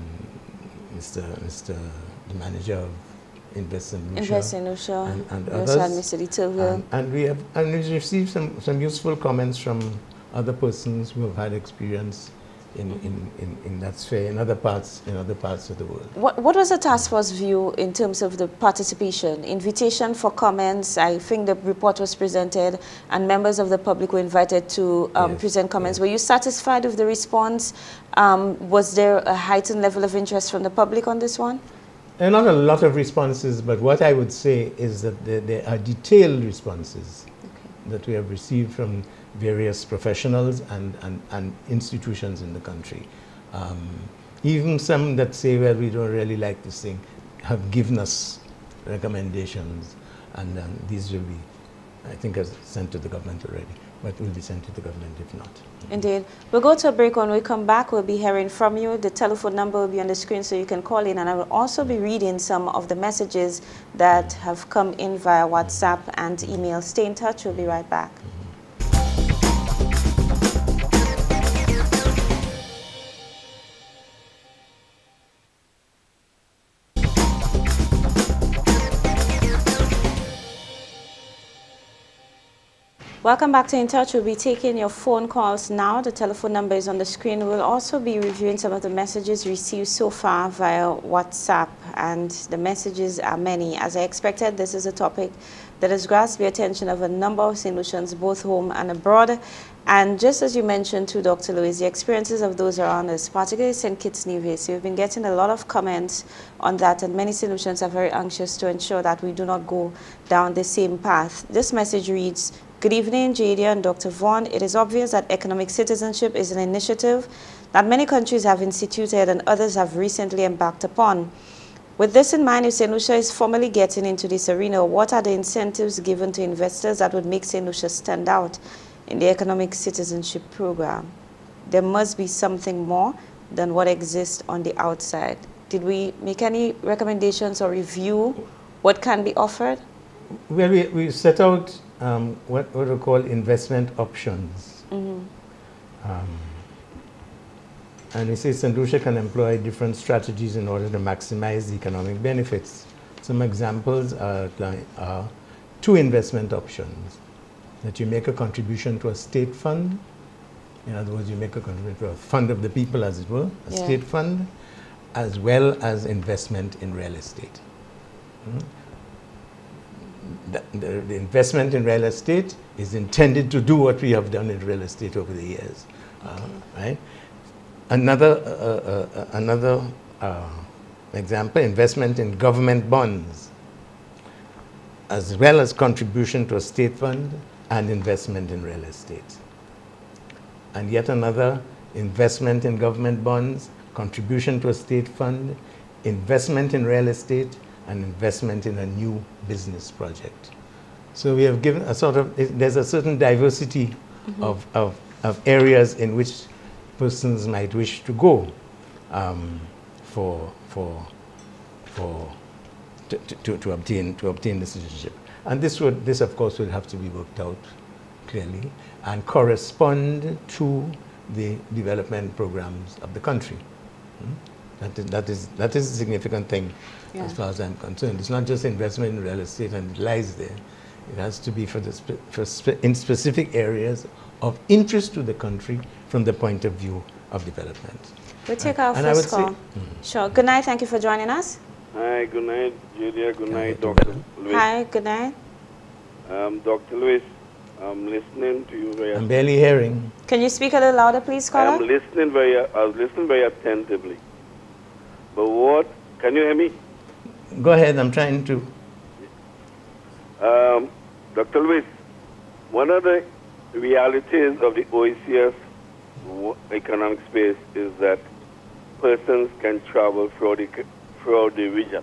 Mister Mister the manager of Invest in Lucia, Invest in Lucia, and, and others. others. Mister And, and we have and we received some, some useful comments from other persons who have had experience In, in, in, in that sphere, in other parts, in other parts of the world. What, what was the task force view in terms of the participation? Invitation for comments, I think the report was presented and members of the public were invited to um, yes, present comments. Yes. Were you satisfied with the response? Um, was there a heightened level of interest from the public on this one? There are not a lot of responses, but what I would say is that there, there are detailed responses okay. that we have received from various professionals and, and, and institutions in the country. Um, even some that say, well, we don't really like this thing, have given us recommendations, and um, these will be, I think, as sent to the government already, but will be sent to the government if not. Indeed. We'll go to a break. When we come back, we'll be hearing from you. The telephone number will be on the screen so you can call in, and I will also be reading some of the messages that have come in via WhatsApp and email. Stay in touch. We'll be right back. Welcome back to In Touch. We'll be taking your phone calls now. The telephone number is on the screen. We'll also be reviewing some of the messages received so far via WhatsApp, and the messages are many. As I expected, this is a topic that has grasped the attention of a number of Saint Lucians, both home and abroad. And just as you mentioned too, Doctor Louis, the experiences of those around us, particularly Saint Kitts Nevis, we've been getting a lot of comments on that, and many Saint Lucians are very anxious to ensure that we do not go down the same path. This message reads, "Good evening, J D and Doctor Vaughan. It is obvious that economic citizenship is an initiative that many countries have instituted and others have recently embarked upon. With this in mind, if Saint Lucia is formally getting into this arena, what are the incentives given to investors that would make Saint Lucia stand out in the economic citizenship program? There must be something more than what exists on the outside." Did we make any recommendations or review what can be offered? Well, we, we set out um, what, what we call investment options. Mm-hmm. um, and we say Saint Lucia can employ different strategies in order to maximize the economic benefits. Some examples are, are two investment options. that you make a contribution to a state fund. In other words, you make a contribution to a fund of the people, as it were, a yeah. state fund, as well as investment in real estate. Mm? The, the, the investment in real estate is intended to do what we have done in real estate over the years, uh, okay. right? Another, uh, uh, uh, another uh, example, investment in government bonds, as well as contribution to a state fund and investment in real estate. And yet another, investment in government bonds, contribution to a state fund, investment in real estate, and investment in a new business project. So we have given a sort of, there's a certain diversity mm-hmm. of, of, of areas in which persons might wish to go um, for, for, for to, to, to, obtain, to obtain the citizenship. And this, would, this, of course, would have to be worked out clearly and correspond to the development programs of the country. Hmm? That is, that is, that is a significant thing yeah. as far as I'm concerned. It's not just investment in real estate and it lies there. It has to be for the spe for spe in specific areas of interest to the country from the point of view of development. We'll take our and first call. Say, mm-hmm. Sure. Good night. Thank you for joining us. Hi. Good night, Julia. Good night, Doctor Lewis. Hi. Good night. Um, Doctor Lewis, I'm listening to you very. I'm barely hearing. Can you speak a little louder, please, caller? I'm listening very. I was listening very attentively. But what? Can you hear me? Go ahead. I'm trying to. Um, Doctor Lewis, one of the realities of the O E C S economic space is that persons can travel throughout the, throughout the region.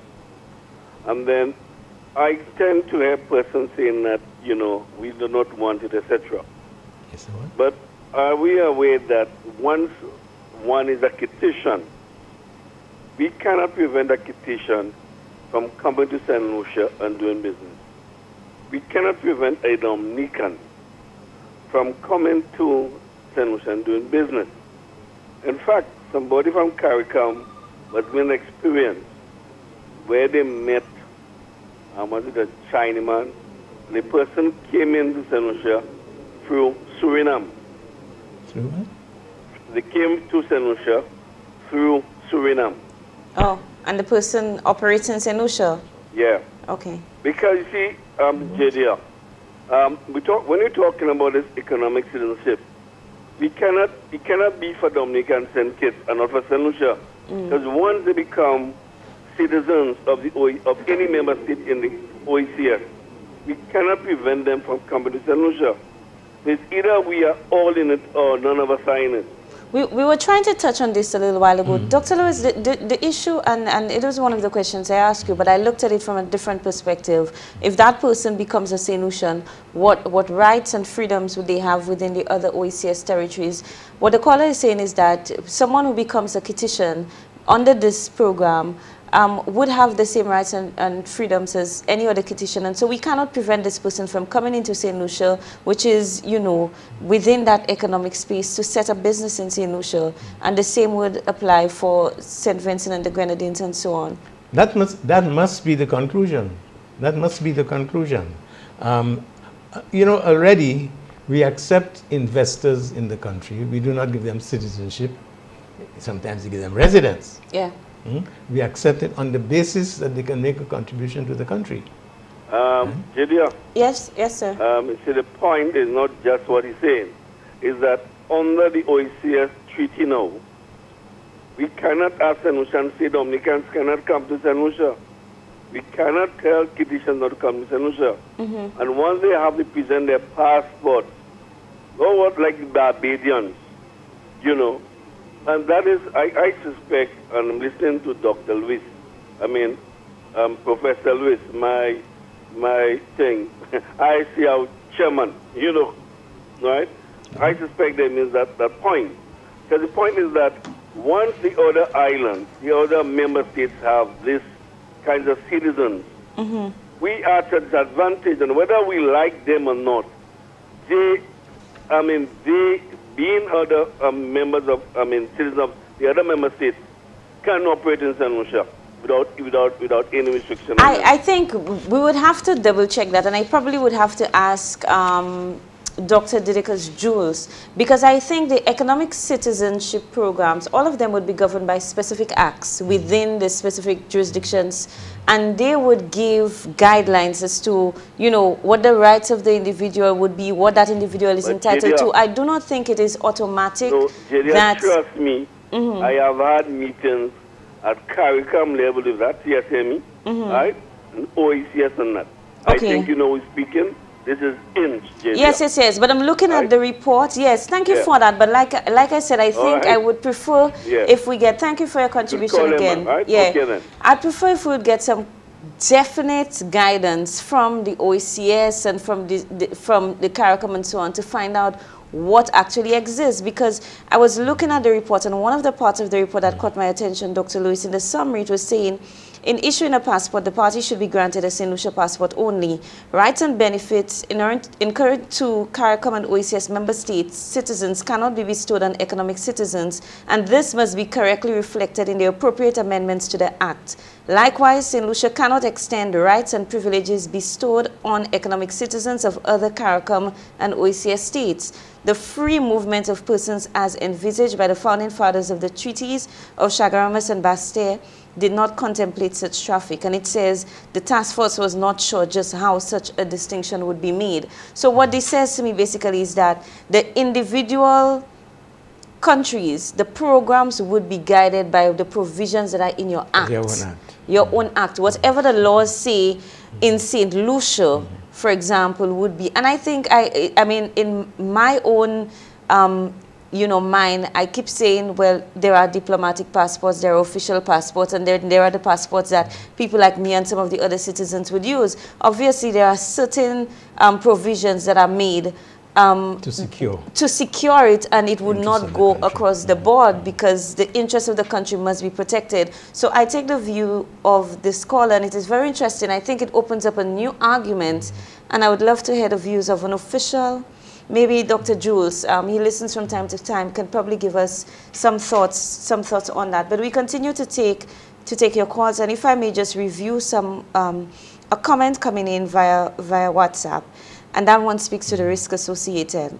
And then I tend to hear persons saying that, you know, we do not want it, et cetera. Yes, what? But are we aware that once one is a Kititian, we cannot prevent a Kititian from coming to Saint Lucia and doing business? We cannot prevent a Dominican from coming to Saint Lucia and doing business. In fact, somebody from CARICOM was doing an experience where they met, um, was it a Chinaman, and the person came into Saint Lucia through Suriname. Through what? They came to Saint Lucia through Suriname. Oh, and the person operates in Saint Lucia? Yeah. Okay. Because you see, um, J D R, um, we talk, when we're talking about this economic citizenship, we cannot, it cannot be for Dominicans and kids and not for Saint Lucia. Because mm. once they become citizens of the o of any member state in the O E C S, we cannot prevent them from coming to Saint Lucia. It's either we are all in it or none of us are in it. We, we were trying to touch on this a little while ago. Mm. Doctor Lewis, the, the, the issue, and, and it was one of the questions I asked you, but I looked at it from a different perspective. If that person becomes a Saint Lucian, what, what rights and freedoms would they have within the other O E C S territories? What the caller is saying is that someone who becomes a Kititian under this program Um, would have the same rights and, and freedoms as any other Kititian. And so we cannot prevent this person from coming into Saint Lucia, which is, you know, within that economic space to set up business in Saint Lucia. And the same would apply for Saint Vincent and the Grenadines and so on. That must, that must be the conclusion. That must be the conclusion. Um, you know, already we accept investors in the country. We do not give them citizenship. Sometimes we give them residence. Yeah. Mm? We accept it on the basis that they can make a contribution to the country. Um, J D R? Yes, yes, sir. Um, see, the point is not just what he's saying, is that under the O E C S treaty now, we cannot ask Saint Lucia and say Dominicans cannot come to Saint Lucia. We cannot tell Kititians not to come to Saint Lucia. Mm-hmm. And once they have to present their passport, or what, like the Barbadians, you know, and that is, I, I suspect, and I'm listening to Doctor Lewis, I mean, um, Professor Lewis, my my thing, I see our chairman, you know, right? I suspect that means that, that point. Because the point is that once the other islands, the other member states have this kinds of citizens, mm-hmm. we are at a disadvantage, and whether we like them or not, they, I mean, they, being other um, members of, I mean, citizens of the other member states, can operate in Saint Lucia. without without without any restriction. I, I think we would have to double check that, and I probably would have to ask um, Doctor Didicus Jules, because I think the economic citizenship programs, all of them would be governed by specific acts within the specific jurisdictions, and they would give guidelines as to, you know, what the rights of the individual would be, what that individual is but entitled Jedia, to. I do not think it is automatic. No, Jedia, that trust me, mm-hmm. I have had meetings at CARICOM level with that T S M E, mm-hmm. right, and O E C S and that. Okay. I think you know who's speaking. This is in Jedia. Yes, yes, yes. But I'm looking right. at the report. Yes, thank you yeah. for that. But like like I said, I think right. I would prefer yeah. if we get, thank you for your contribution again. Right? Yeah, okay, then. I'd prefer if we would get some definite guidance from the O E C S and from the, the from the CARICOM and so on to find out what actually exists, because I was looking at the report, and one of the parts of the report that caught my attention, Doctor Lewis, in the summary, it was saying, in issuing a passport, the party should be granted a Saint Lucia passport only. Rights and benefits incurred to CARICOM and O E C S member states citizens cannot be bestowed on economic citizens, and this must be correctly reflected in the appropriate amendments to the Act. Likewise, Saint Lucia cannot extend rights and privileges bestowed on economic citizens of other CARICOM and O E C S states. The free movement of persons as envisaged by the founding fathers of the treaties of Chaguaramas and Basse-Terre did not contemplate such traffic. And it says the task force was not sure just how such a distinction would be made. So what this says to me basically is that the individual countries, the programs would be guided by the provisions that are in your act. Your own act. Your mm-hmm. own act. Whatever the laws say mm-hmm. in Saint Lucia, mm-hmm. for example, would be. And I think, I, I mean, in my own, um, you know, mind, I keep saying, well, there are diplomatic passports, there are official passports, and there, there are the passports that people like me and some of the other citizens would use. Obviously, there are certain um, provisions that are made Um, to secure to secure it, and it would not go across the board, because the interests of the country must be protected. So I take the view of this caller, and it is very interesting. I think it opens up a new argument, mm-hmm. and I would love to hear the views of an official. Maybe Doctor Jules, um, he listens from time to time, can probably give us some thoughts, some thoughts on that. But we continue to take to take your calls, and if I may just review some um, a comment coming in via via WhatsApp. And that one speaks to the risk associated.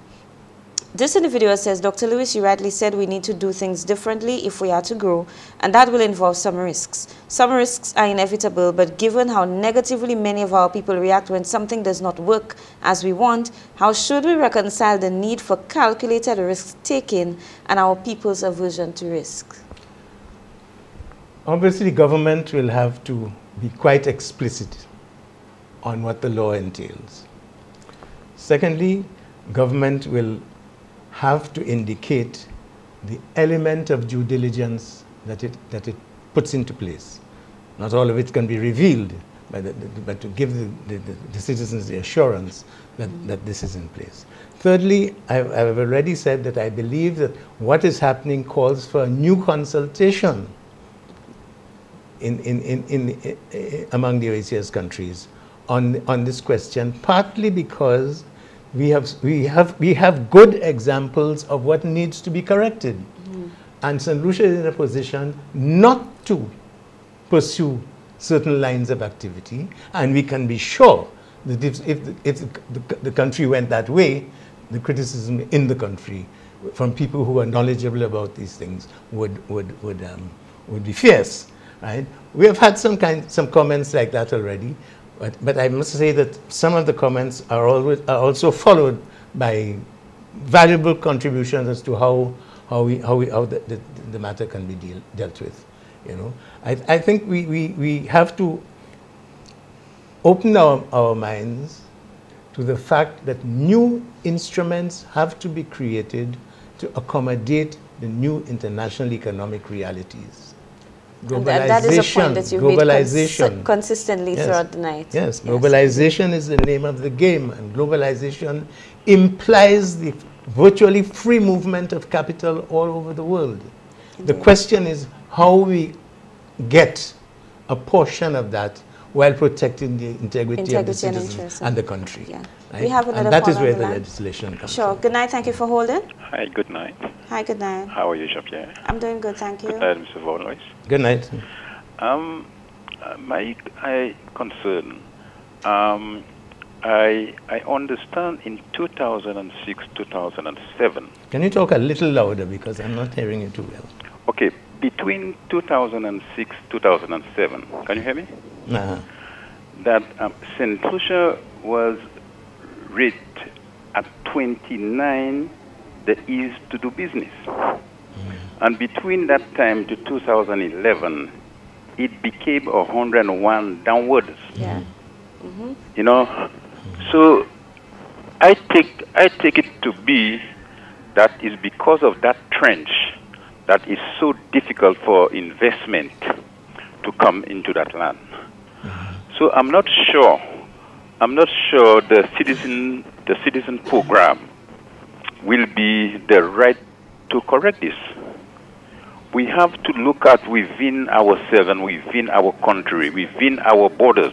This individual says, Doctor Lewis, you rightly said we need to do things differently if we are to grow, and that will involve some risks. Some risks are inevitable, but given how negatively many of our people react when something does not work as we want, how should we reconcile the need for calculated risk-taking and our people's aversion to risk? Obviously, government will have to be quite explicit on what the law entails. Secondly, government will have to indicate the element of due diligence that it, that it puts into place. Not all of it can be revealed, but, the, the, but to give the, the, the citizens the assurance that, mm-hmm. that this is in place. Thirdly, I've, I've already said that I believe that what is happening calls for a new consultation in, in, in, in, in, in, among the O E C S countries on, on this question, partly because We have, we, have, we have good examples of what needs to be corrected. Mm. And Saint Lucia is in a position not to pursue certain lines of activity. And we can be sure that if, if, the, if the, the country went that way, the criticism in the country from people who are knowledgeable about these things would, would, would, um, would be fierce. Right? We have had some, kind, some comments like that already. But, but I must say that some of the comments are, always, are also followed by valuable contributions as to how, how, we, how, we, how the, the, the matter can be deal, dealt with. You know? I, I think we, we, we have to open our, our minds to the fact that new instruments have to be created to accommodate the new international economic realities. Globalization, that is a point that you've globalization. made cons consistently yes. throughout the night. Yes, globalization yes. is the name of the game, and globalization implies the virtually free movement of capital all over the world. Indeed. The question is how we get a portion of that while protecting the integrity, integrity of the citizens and, and the country. Yeah. Right? We have another and that is where the, the legislation comes Sure. from. Good night. Thank you for holding. Hi, good night. Hi, good night. How are you, Jean-Pierre? I'm doing good, thank you. Good night, Mister Vaughan. Good night. Um, uh, my I concern, um, I I understand in two thousand six, two thousand seven. Can you talk a little louder because I'm not hearing you too well? Okay, between two thousand six, two thousand seven, can you hear me? Uh-huh. That um, Saint Lucia was rated at twenty-nine, the ease to do business. Mm. And between that time to two thousand eleven, it became one hundred one downwards. Yeah. Mm-hmm. You know, so I take I take it to be that is because of that trench that is so difficult for investment to come into that land. So I'm not sure. I'm not sure the citizen the citizen program will be the right to correct this. We have to look at within ourselves and within our country, within our borders,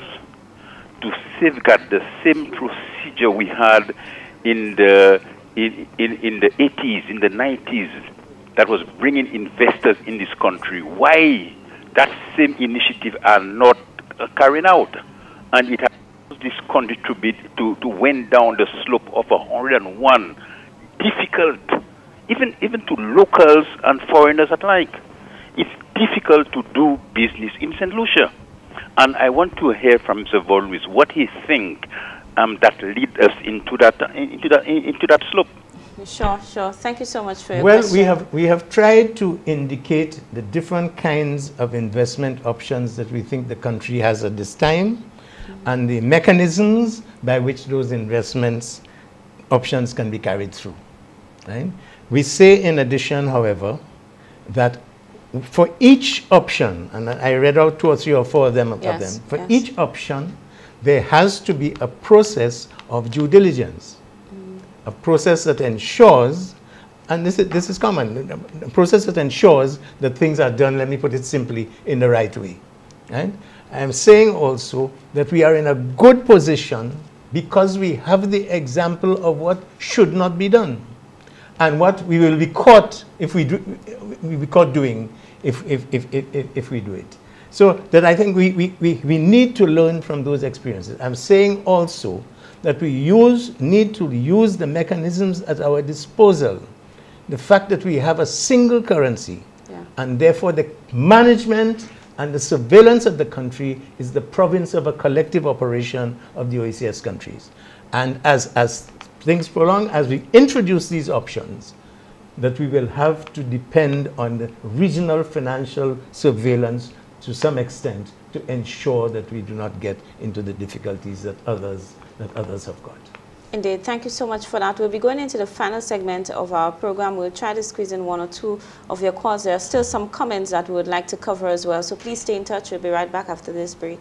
to safeguard the same procedure we had in the in, in, in the eighties, in the nineties, that was bringing investors in this country. Why that same initiative are not uh, carried out? And it has this country to be to, to went down the slope of one hundred one. Difficult, even even to locals and foreigners alike. It's difficult to do business in Saint Lucia. And I want to hear from Mister Vaughan what he thinks um, that lead us into that into that into that slope. Sure, sure. Thank you so much for your well, question. we have we have tried to indicate the different kinds of investment options that we think the country has at this time, mm-hmm. and the mechanisms by which those investments options can be carried through. Right? We say, in addition, however, that for each option, and I read out two or three or four of them, of yes, them for yes. each option, there has to be a process of due diligence, mm. a process that ensures, and this is, this is common, a process that ensures that things are done, let me put it simply, in the right way. Right? I am saying also that we are in a good position because we have the example of what should not be done, and what we will be caught if we do, we will be caught doing if if, if if if we do it. So that I think we, we, we, we need to learn from those experiences. I'm saying also that we use need to use the mechanisms at our disposal. The fact that we have a single currency, yeah. and therefore the management and the surveillance of the country is the province of a collective operation of the O E C S countries. And as, as things prolong, as we introduce these options, that we will have to depend on the regional financial surveillance to some extent to ensure that we do not get into the difficulties that others, that others have got. Indeed. Thank you so much for that. We'll be going into the final segment of our program. We'll try to squeeze in one or two of your calls. There are still some comments that we would like to cover as well. So please stay in touch. We'll be right back after this break.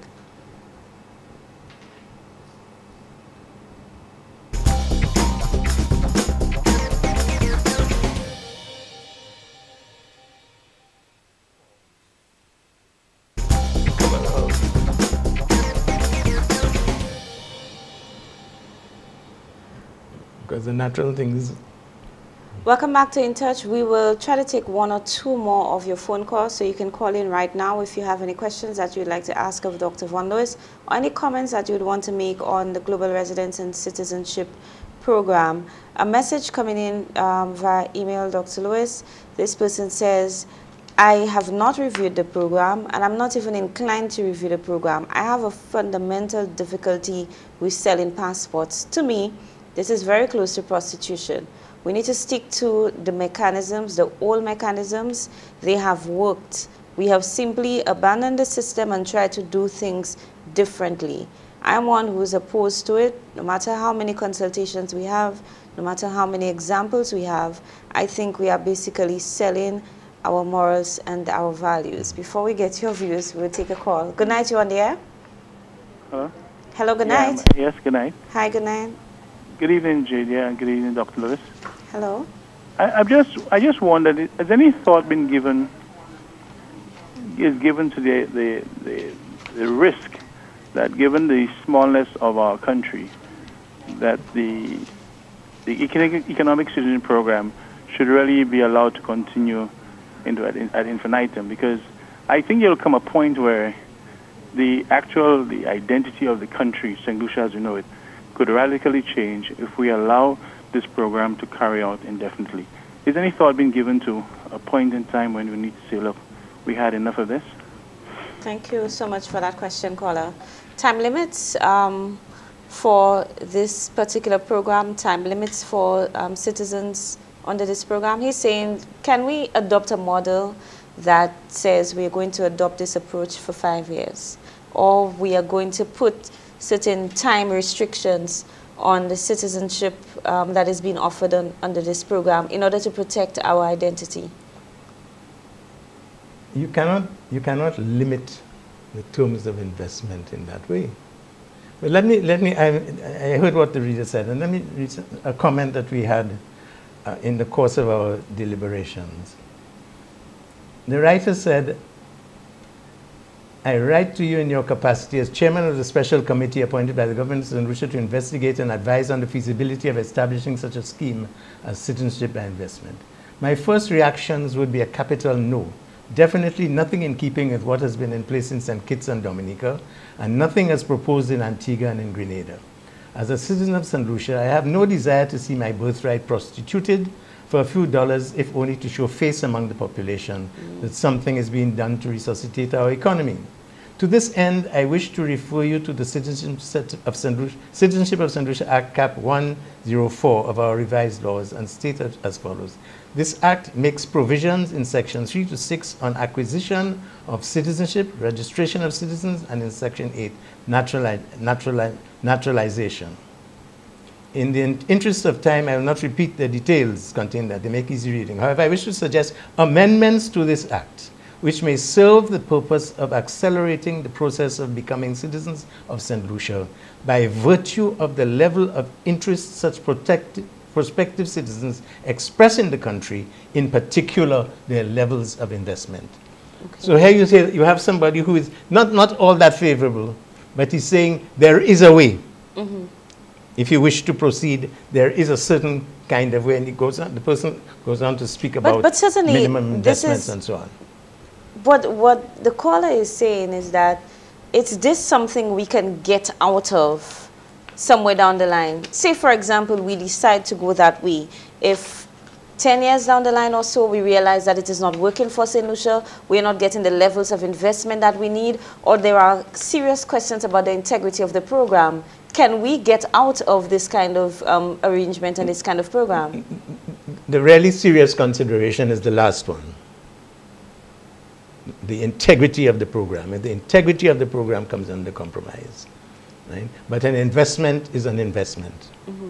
Because the natural thing is... Welcome back to In Touch. We will try to take one or two more of your phone calls, so you can call in right now if you have any questions that you'd like to ask of Doctor Vaughan Lewis, or any comments that you'd want to make on the Global Residence and Citizenship program. A message coming in um, via email, Doctor Lewis. This person says, I have not reviewed the program, and I'm not even inclined to review the program. I have a fundamental difficulty with selling passports. To me, this is very close to prostitution. We need to stick to the mechanisms, the old mechanisms. They have worked. We have simply abandoned the system and tried to do things differently. I'm one who is opposed to it. No matter how many consultations we have, no matter how many examples we have, I think we are basically selling our morals and our values. Before we get your views, we'll take a call. Good night, you on the air? Hello? Hello, good yeah, night. Yes, good night. Hi, good night. Good evening, J D, and good evening, Doctor Lewis. Hello. I, I've just, I just wondered, has any thought been given, is given to the, the, the, the risk that, given the smallness of our country, that the, the economic, economic citizen program should really be allowed to continue into ad, ad infinitum? Because I think there'll come a point where the actual, the identity of the country, Saint Lucia as we know it, could radically change if we allow this program to carry out indefinitely. Is any thought being given to a point in time when we need to say, look, we had enough of this? Thank you so much for that question, caller. Time limits um, for this particular program, time limits for um, citizens under this program. He's saying, can we adopt a model that says we are going to adopt this approach for five years? Or we are going to put certain time restrictions on the citizenship um, that is being offered on, under this program in order to protect our identity? You cannot, you cannot limit the terms of investment in that way. But let me, let me I, I heard what the reader said, and let me read a comment that we had uh, in the course of our deliberations. The writer said, I write to you in your capacity as chairman of the special committee appointed by the government of Saint Lucia to investigate and advise on the feasibility of establishing such a scheme as citizenship by investment. My first reactions would be a capital no. Definitely nothing in keeping with what has been in place in Saint Kitts and Dominica, and nothing as proposed in Antigua and in Grenada. As a citizen of Saint Lucia, I have no desire to see my birthright prostituted for a few dollars, if only to show face among the population mm. that something is being done to resuscitate our economy. To this end, I wish to refer you to the Citizenship of Saint Lucia, Citizenship of Saint Lucia Act Cap one oh four of our revised laws and state as, as follows. This act makes provisions in section three to six on acquisition of citizenship, registration of citizens, and in section eight, naturali naturali naturalization. In the in interest of time, I will not repeat the details contained there. They make easy reading. However, I wish to suggest amendments to this act, which may serve the purpose of accelerating the process of becoming citizens of Saint Lucia by virtue of the level of interest such protected prospective citizens express in the country, in particular their levels of investment. Okay. So here you say you have somebody who is not, not all that favorable, but he's saying there is a way. Mm-hmm. If you wish to proceed, there is a certain kind of way, and he goes on, the person goes on to speak about but, but minimum investments and so on. What, what the caller is saying is that it's this something we can get out of somewhere down the line. Say, for example, we decide to go that way. If ten years down the line or so, we realize that it is not working for Saint Lucia, we're not getting the levels of investment that we need, or there are serious questions about the integrity of the program, can we get out of this kind of um, arrangement and this kind of program? The really serious consideration is the last one. The integrity of the program. And the integrity of the program comes under compromise. Right? But an investment is an investment.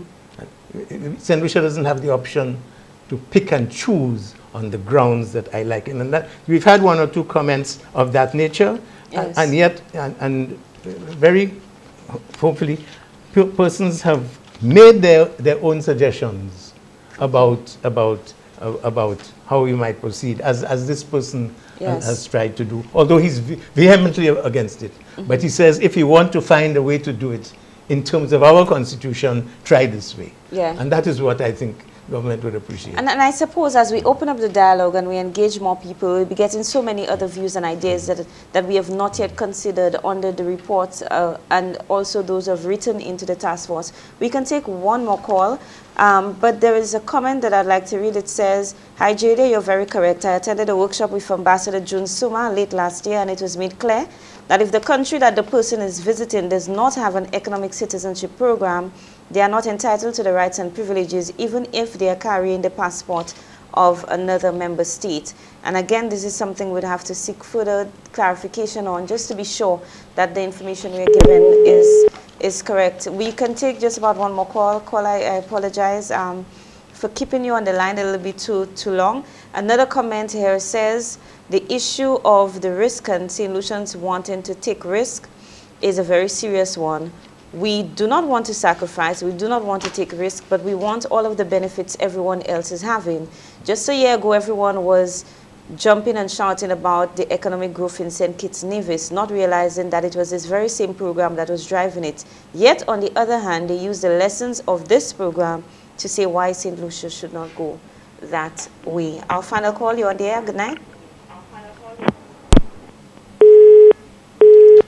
Mm-hmm. Saint Lucia doesn't have the option to pick and choose on the grounds that I like. And that, we've had one or two comments of that nature, yes. and, and yet, and, and very hopefully, persons have made their, their own suggestions about, about, uh, about how we might proceed, as, as this person yes. has tried to do, although he's vehemently against it. Mm-hmm. But he says, if you want to find a way to do it in terms of our constitution, try this way. Yeah. And that is what I think government would appreciate. And, and I suppose as we open up the dialogue and we engage more people, we'll be getting so many other views and ideas that, that we have not yet considered under the report uh, and also those have written into the task force. We can take one more call, um, but there is a comment that I'd like to read. It says, hi J D, you're very correct. I attended a workshop with Ambassador June Suma late last year, and it was made clear that if the country that the person is visiting does not have an economic citizenship program, they are not entitled to the rights and privileges, even if they are carrying the passport of another member state. And again, this is something we'd have to seek further clarification on, just to be sure that the information we're given is, is correct. We can take just about one more call. Call, I, I apologize um, for keeping you on the line a little bit too, too long. Another comment here says, the issue of the risk and Saint Lucians wanting to take risk is a very serious one. We do not want to sacrifice, we do not want to take risk, but we want all of the benefits everyone else is having. Just a year ago, everyone was jumping and shouting about the economic growth in Saint Kitts Nevis, not realizing that it was this very same program that was driving it. Yet, on the other hand, they use the lessons of this program to say why Saint Lucia should not go that way. Our final call, you're on the air. Good night.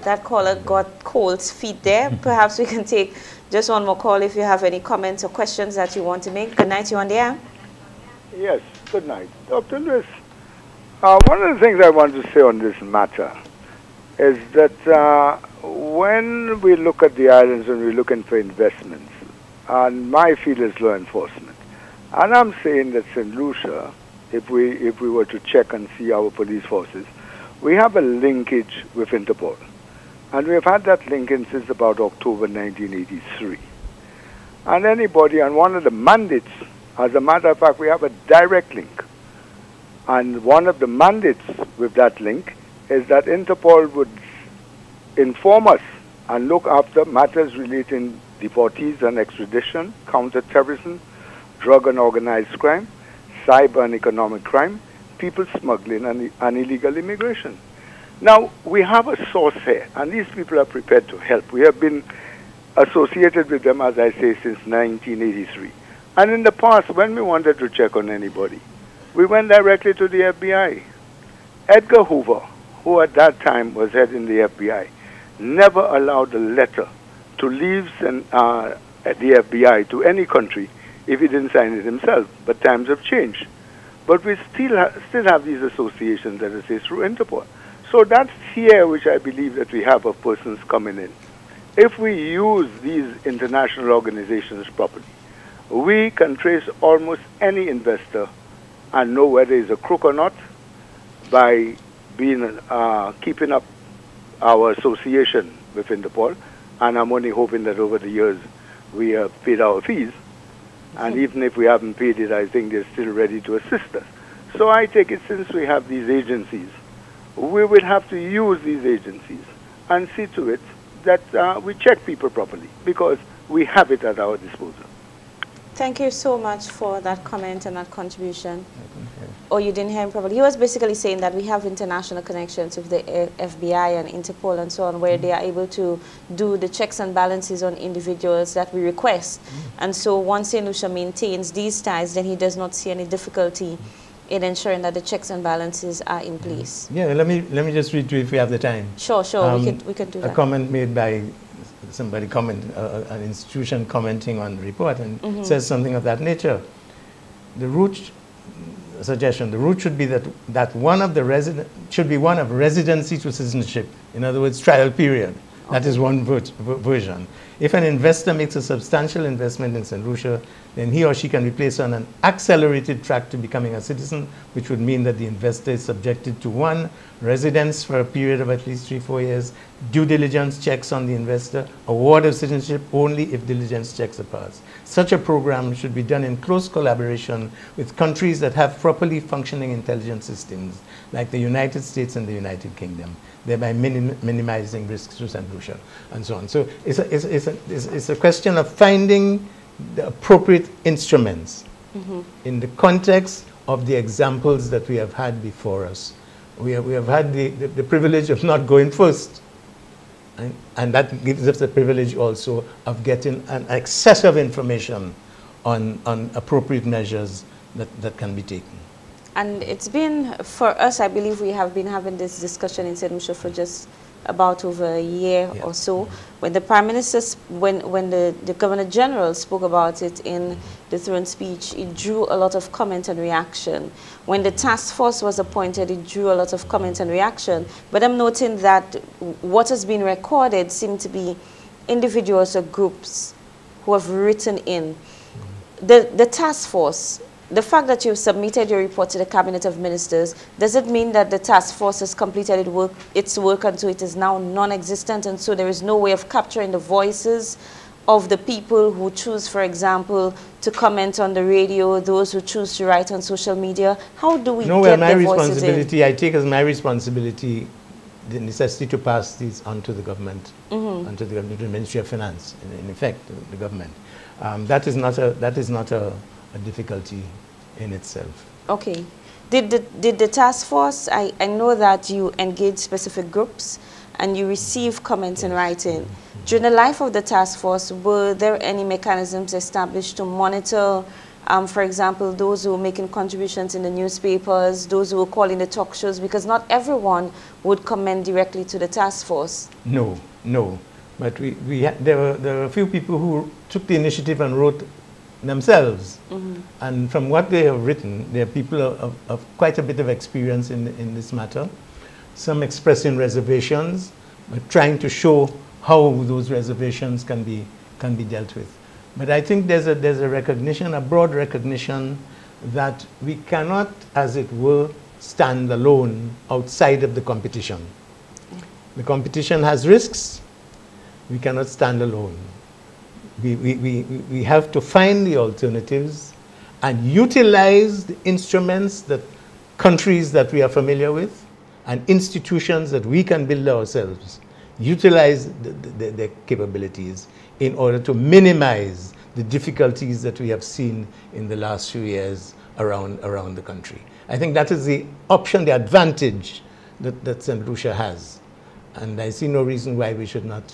that caller got cold feet there. Perhaps we can take just one more call if you have any comments or questions that you want to make. Good night, you on the air. Yes, good night. Doctor Lewis, uh, one of the things I want to say on this matter is that uh, when we look at the islands and we're looking for investments, and my field is law enforcement, and I'm saying that Saint Lucia, if we, if we were to check and see our police forces, we have a linkage with Interpol. And we've had that linkage since about October nineteen eighty-three. And anybody, and one of the mandates, as a matter of fact, we have a direct link. And one of the mandates with that link is that Interpol would inform us and look after matters relating deportees and extradition, counterterrorism, drug and organized crime, cyber and economic crime, people smuggling, and, and illegal immigration. Now, we have a source here, and these people are prepared to help. We have been associated with them, as I say, since nineteen eighty-three. And in the past, when we wanted to check on anybody, we went directly to the F B I. Edgar Hoover, who at that time was head in the F B I, never allowed a letter to leave uh, the F B I to any country if he didn't sign it himself. But times have changed. But we still, ha still have these associations, that is, through Interpol. So that's here which I believe that we have of persons coming in. If we use these international organizations properly, we can trace almost any investor and know whether he's a crook or not by being uh, keeping up our association with Interpol. And I'm only hoping that over the years we have paid our fees. And even if we haven't paid it, I think they're still ready to assist us. So I take it, since we have these agencies, we will have to use these agencies and see to it that uh, we check people properly, because we have it at our disposal. Thank you so much for that comment and that contribution. Oh, you didn't hear him properly. He was basically saying that we have international connections with the F B I and Interpol and so on, where mm-hmm. they are able to do the checks and balances on individuals that we request. Mm-hmm. And so once Saint Lucia maintains these ties, then he does not see any difficulty in ensuring that the checks and balances are in place. Yeah, let me let me just read to you if we have the time. Sure, sure, um, we can we can do a that. A comment made by somebody, comment uh, an institution commenting on the report, and mm-hmm. says something of that nature. The root suggestion, the root should be that that one of the resident should be one of residency to citizenship. In other words, trial period. Okay. That is one version. If an investor makes a substantial investment in Saint Lucia, then he or she can be placed on an accelerated track to becoming a citizen, which would mean that the investor is subjected to one, residence for a period of at least three, four years, due diligence checks on the investor, award of citizenship only if diligence checks are passed. Such a program should be done in close collaboration with countries that have properly functioning intelligence systems, like the United States and the United Kingdom, thereby minim minimizing risks to Saint Lucia, and so on. So it's a, it's, it's, a, it's, it's a question of finding the appropriate instruments mm-hmm. in the context of the examples that we have had before us. We have, we have had the, the, the privilege of not going first. And, and that gives us the privilege also of getting an excess of information on, on appropriate measures that, that can be taken. And it's been, for us, I believe we have been having this discussion in Saint Lucia for just about over a year yeah. or so. When the Prime Minister, when, when the, the Governor General spoke about it in the throne speech, it drew a lot of comment and reaction. When the task force was appointed, it drew a lot of comment and reaction. But I'm noting that what has been recorded seem to be individuals or groups who have written in. The, the task force, the fact that you've submitted your report to the Cabinet of Ministers, does it mean that the task force has completed its work, its work and so it is now non-existent, and so there is no way of capturing the voices of the people who choose, for example, to comment on the radio, those who choose to write on social media? How do we no, get well, my the voices responsibility, in? I take as my responsibility the necessity to pass these onto the government, mm-hmm. onto the government, the Ministry of Finance, in, in effect, the government. Um, that is not a, that is not a, a difficulty in itself. Okay. Did the, did the task force, I, I know that you engage specific groups and you receive comments in writing. Mm-hmm. During the life of the task force, were there any mechanisms established to monitor Um, for example, those who are making contributions in the newspapers, those who are calling the talk shows, because not everyone would comment directly to the task force. No, no. But we, we there, were, there were a few people who took the initiative and wrote themselves. Mm-hmm. And from what they have written, there are people of, of quite a bit of experience in, in this matter. Some expressing reservations, but trying to show how those reservations can be, can be dealt with. But I think there's a, there's a recognition, a broad recognition, that we cannot, as it were, stand alone outside of the competition. The competition has risks. We cannot stand alone. We, we, we, we have to find the alternatives and utilize the instruments that countries that we are familiar with and institutions that we can build ourselves, utilize the, the, their capabilities in order to minimize the difficulties that we have seen in the last few years around, around the country. I think that is the option, the advantage that, that Saint Lucia has. And I see no reason why we should not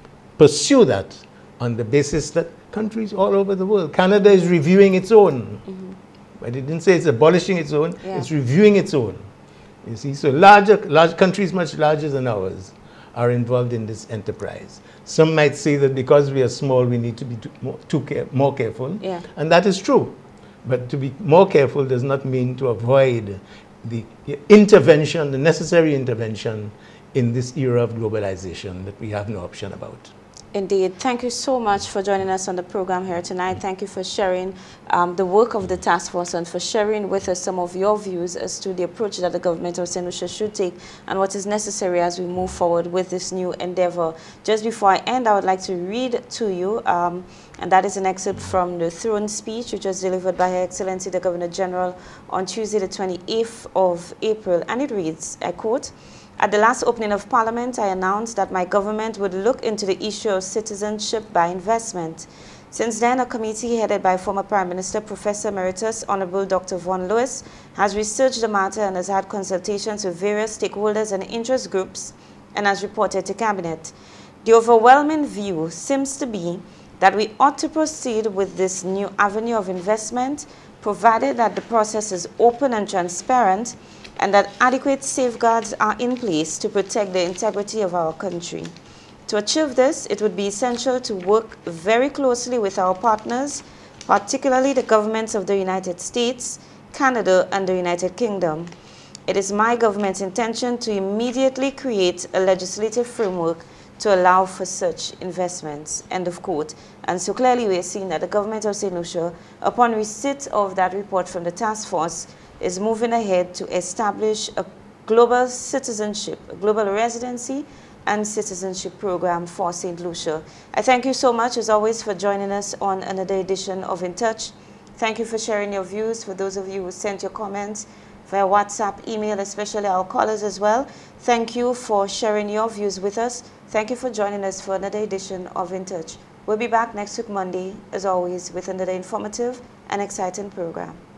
pursue that on the basis that countries all over the world, Canada is reviewing its own. Mm-hmm. But it didn't say it's abolishing its own, yeah. It's reviewing its own. You see, so larger, large countries much larger than ours are involved in this enterprise. Some might say that because we are small, we need to be too, more, too care, more careful. Yeah. And that is true. But to be more careful does not mean to avoid the intervention, the necessary intervention in this era of globalization that we have no option about. Indeed. Thank you so much for joining us on the program here tonight. Thank you for sharing um, the work of the task force and for sharing with us some of your views as to the approach that the government of Saint Lucia should take and what is necessary as we move forward with this new endeavor. Just before I end, I would like to read to you, um, and that is an excerpt from the throne speech, which was delivered by Her Excellency the Governor General on Tuesday, the twenty-eighth of April, and it reads, I quote, "At the last opening of Parliament, I announced that my government would look into the issue of citizenship by investment. Since then, a committee headed by former Prime Minister Professor Emeritus Honorable Doctor Vaughan has researched the matter and has had consultations with various stakeholders and interest groups and has reported to Cabinet. The overwhelming view seems to be that we ought to proceed with this new avenue of investment, provided that the process is open and transparent, and that adequate safeguards are in place to protect the integrity of our country. To achieve this, it would be essential to work very closely with our partners, particularly the governments of the United States, Canada, and the United Kingdom. It is my government's intention to immediately create a legislative framework to allow for such investments." End of quote. And so clearly we are seeing that the government of Saint Lucia, upon receipt of that report from the task force, is moving ahead to establish a global citizenship, a global residency and citizenship program for Saint Lucia. I thank you so much, as always, for joining us on another edition of In Touch. Thank you for sharing your views. For those of you who sent your comments via WhatsApp, email, especially our callers as well, thank you for sharing your views with us. Thank you for joining us for another edition of In Touch. We'll be back next week Monday, as always, with another informative and exciting program.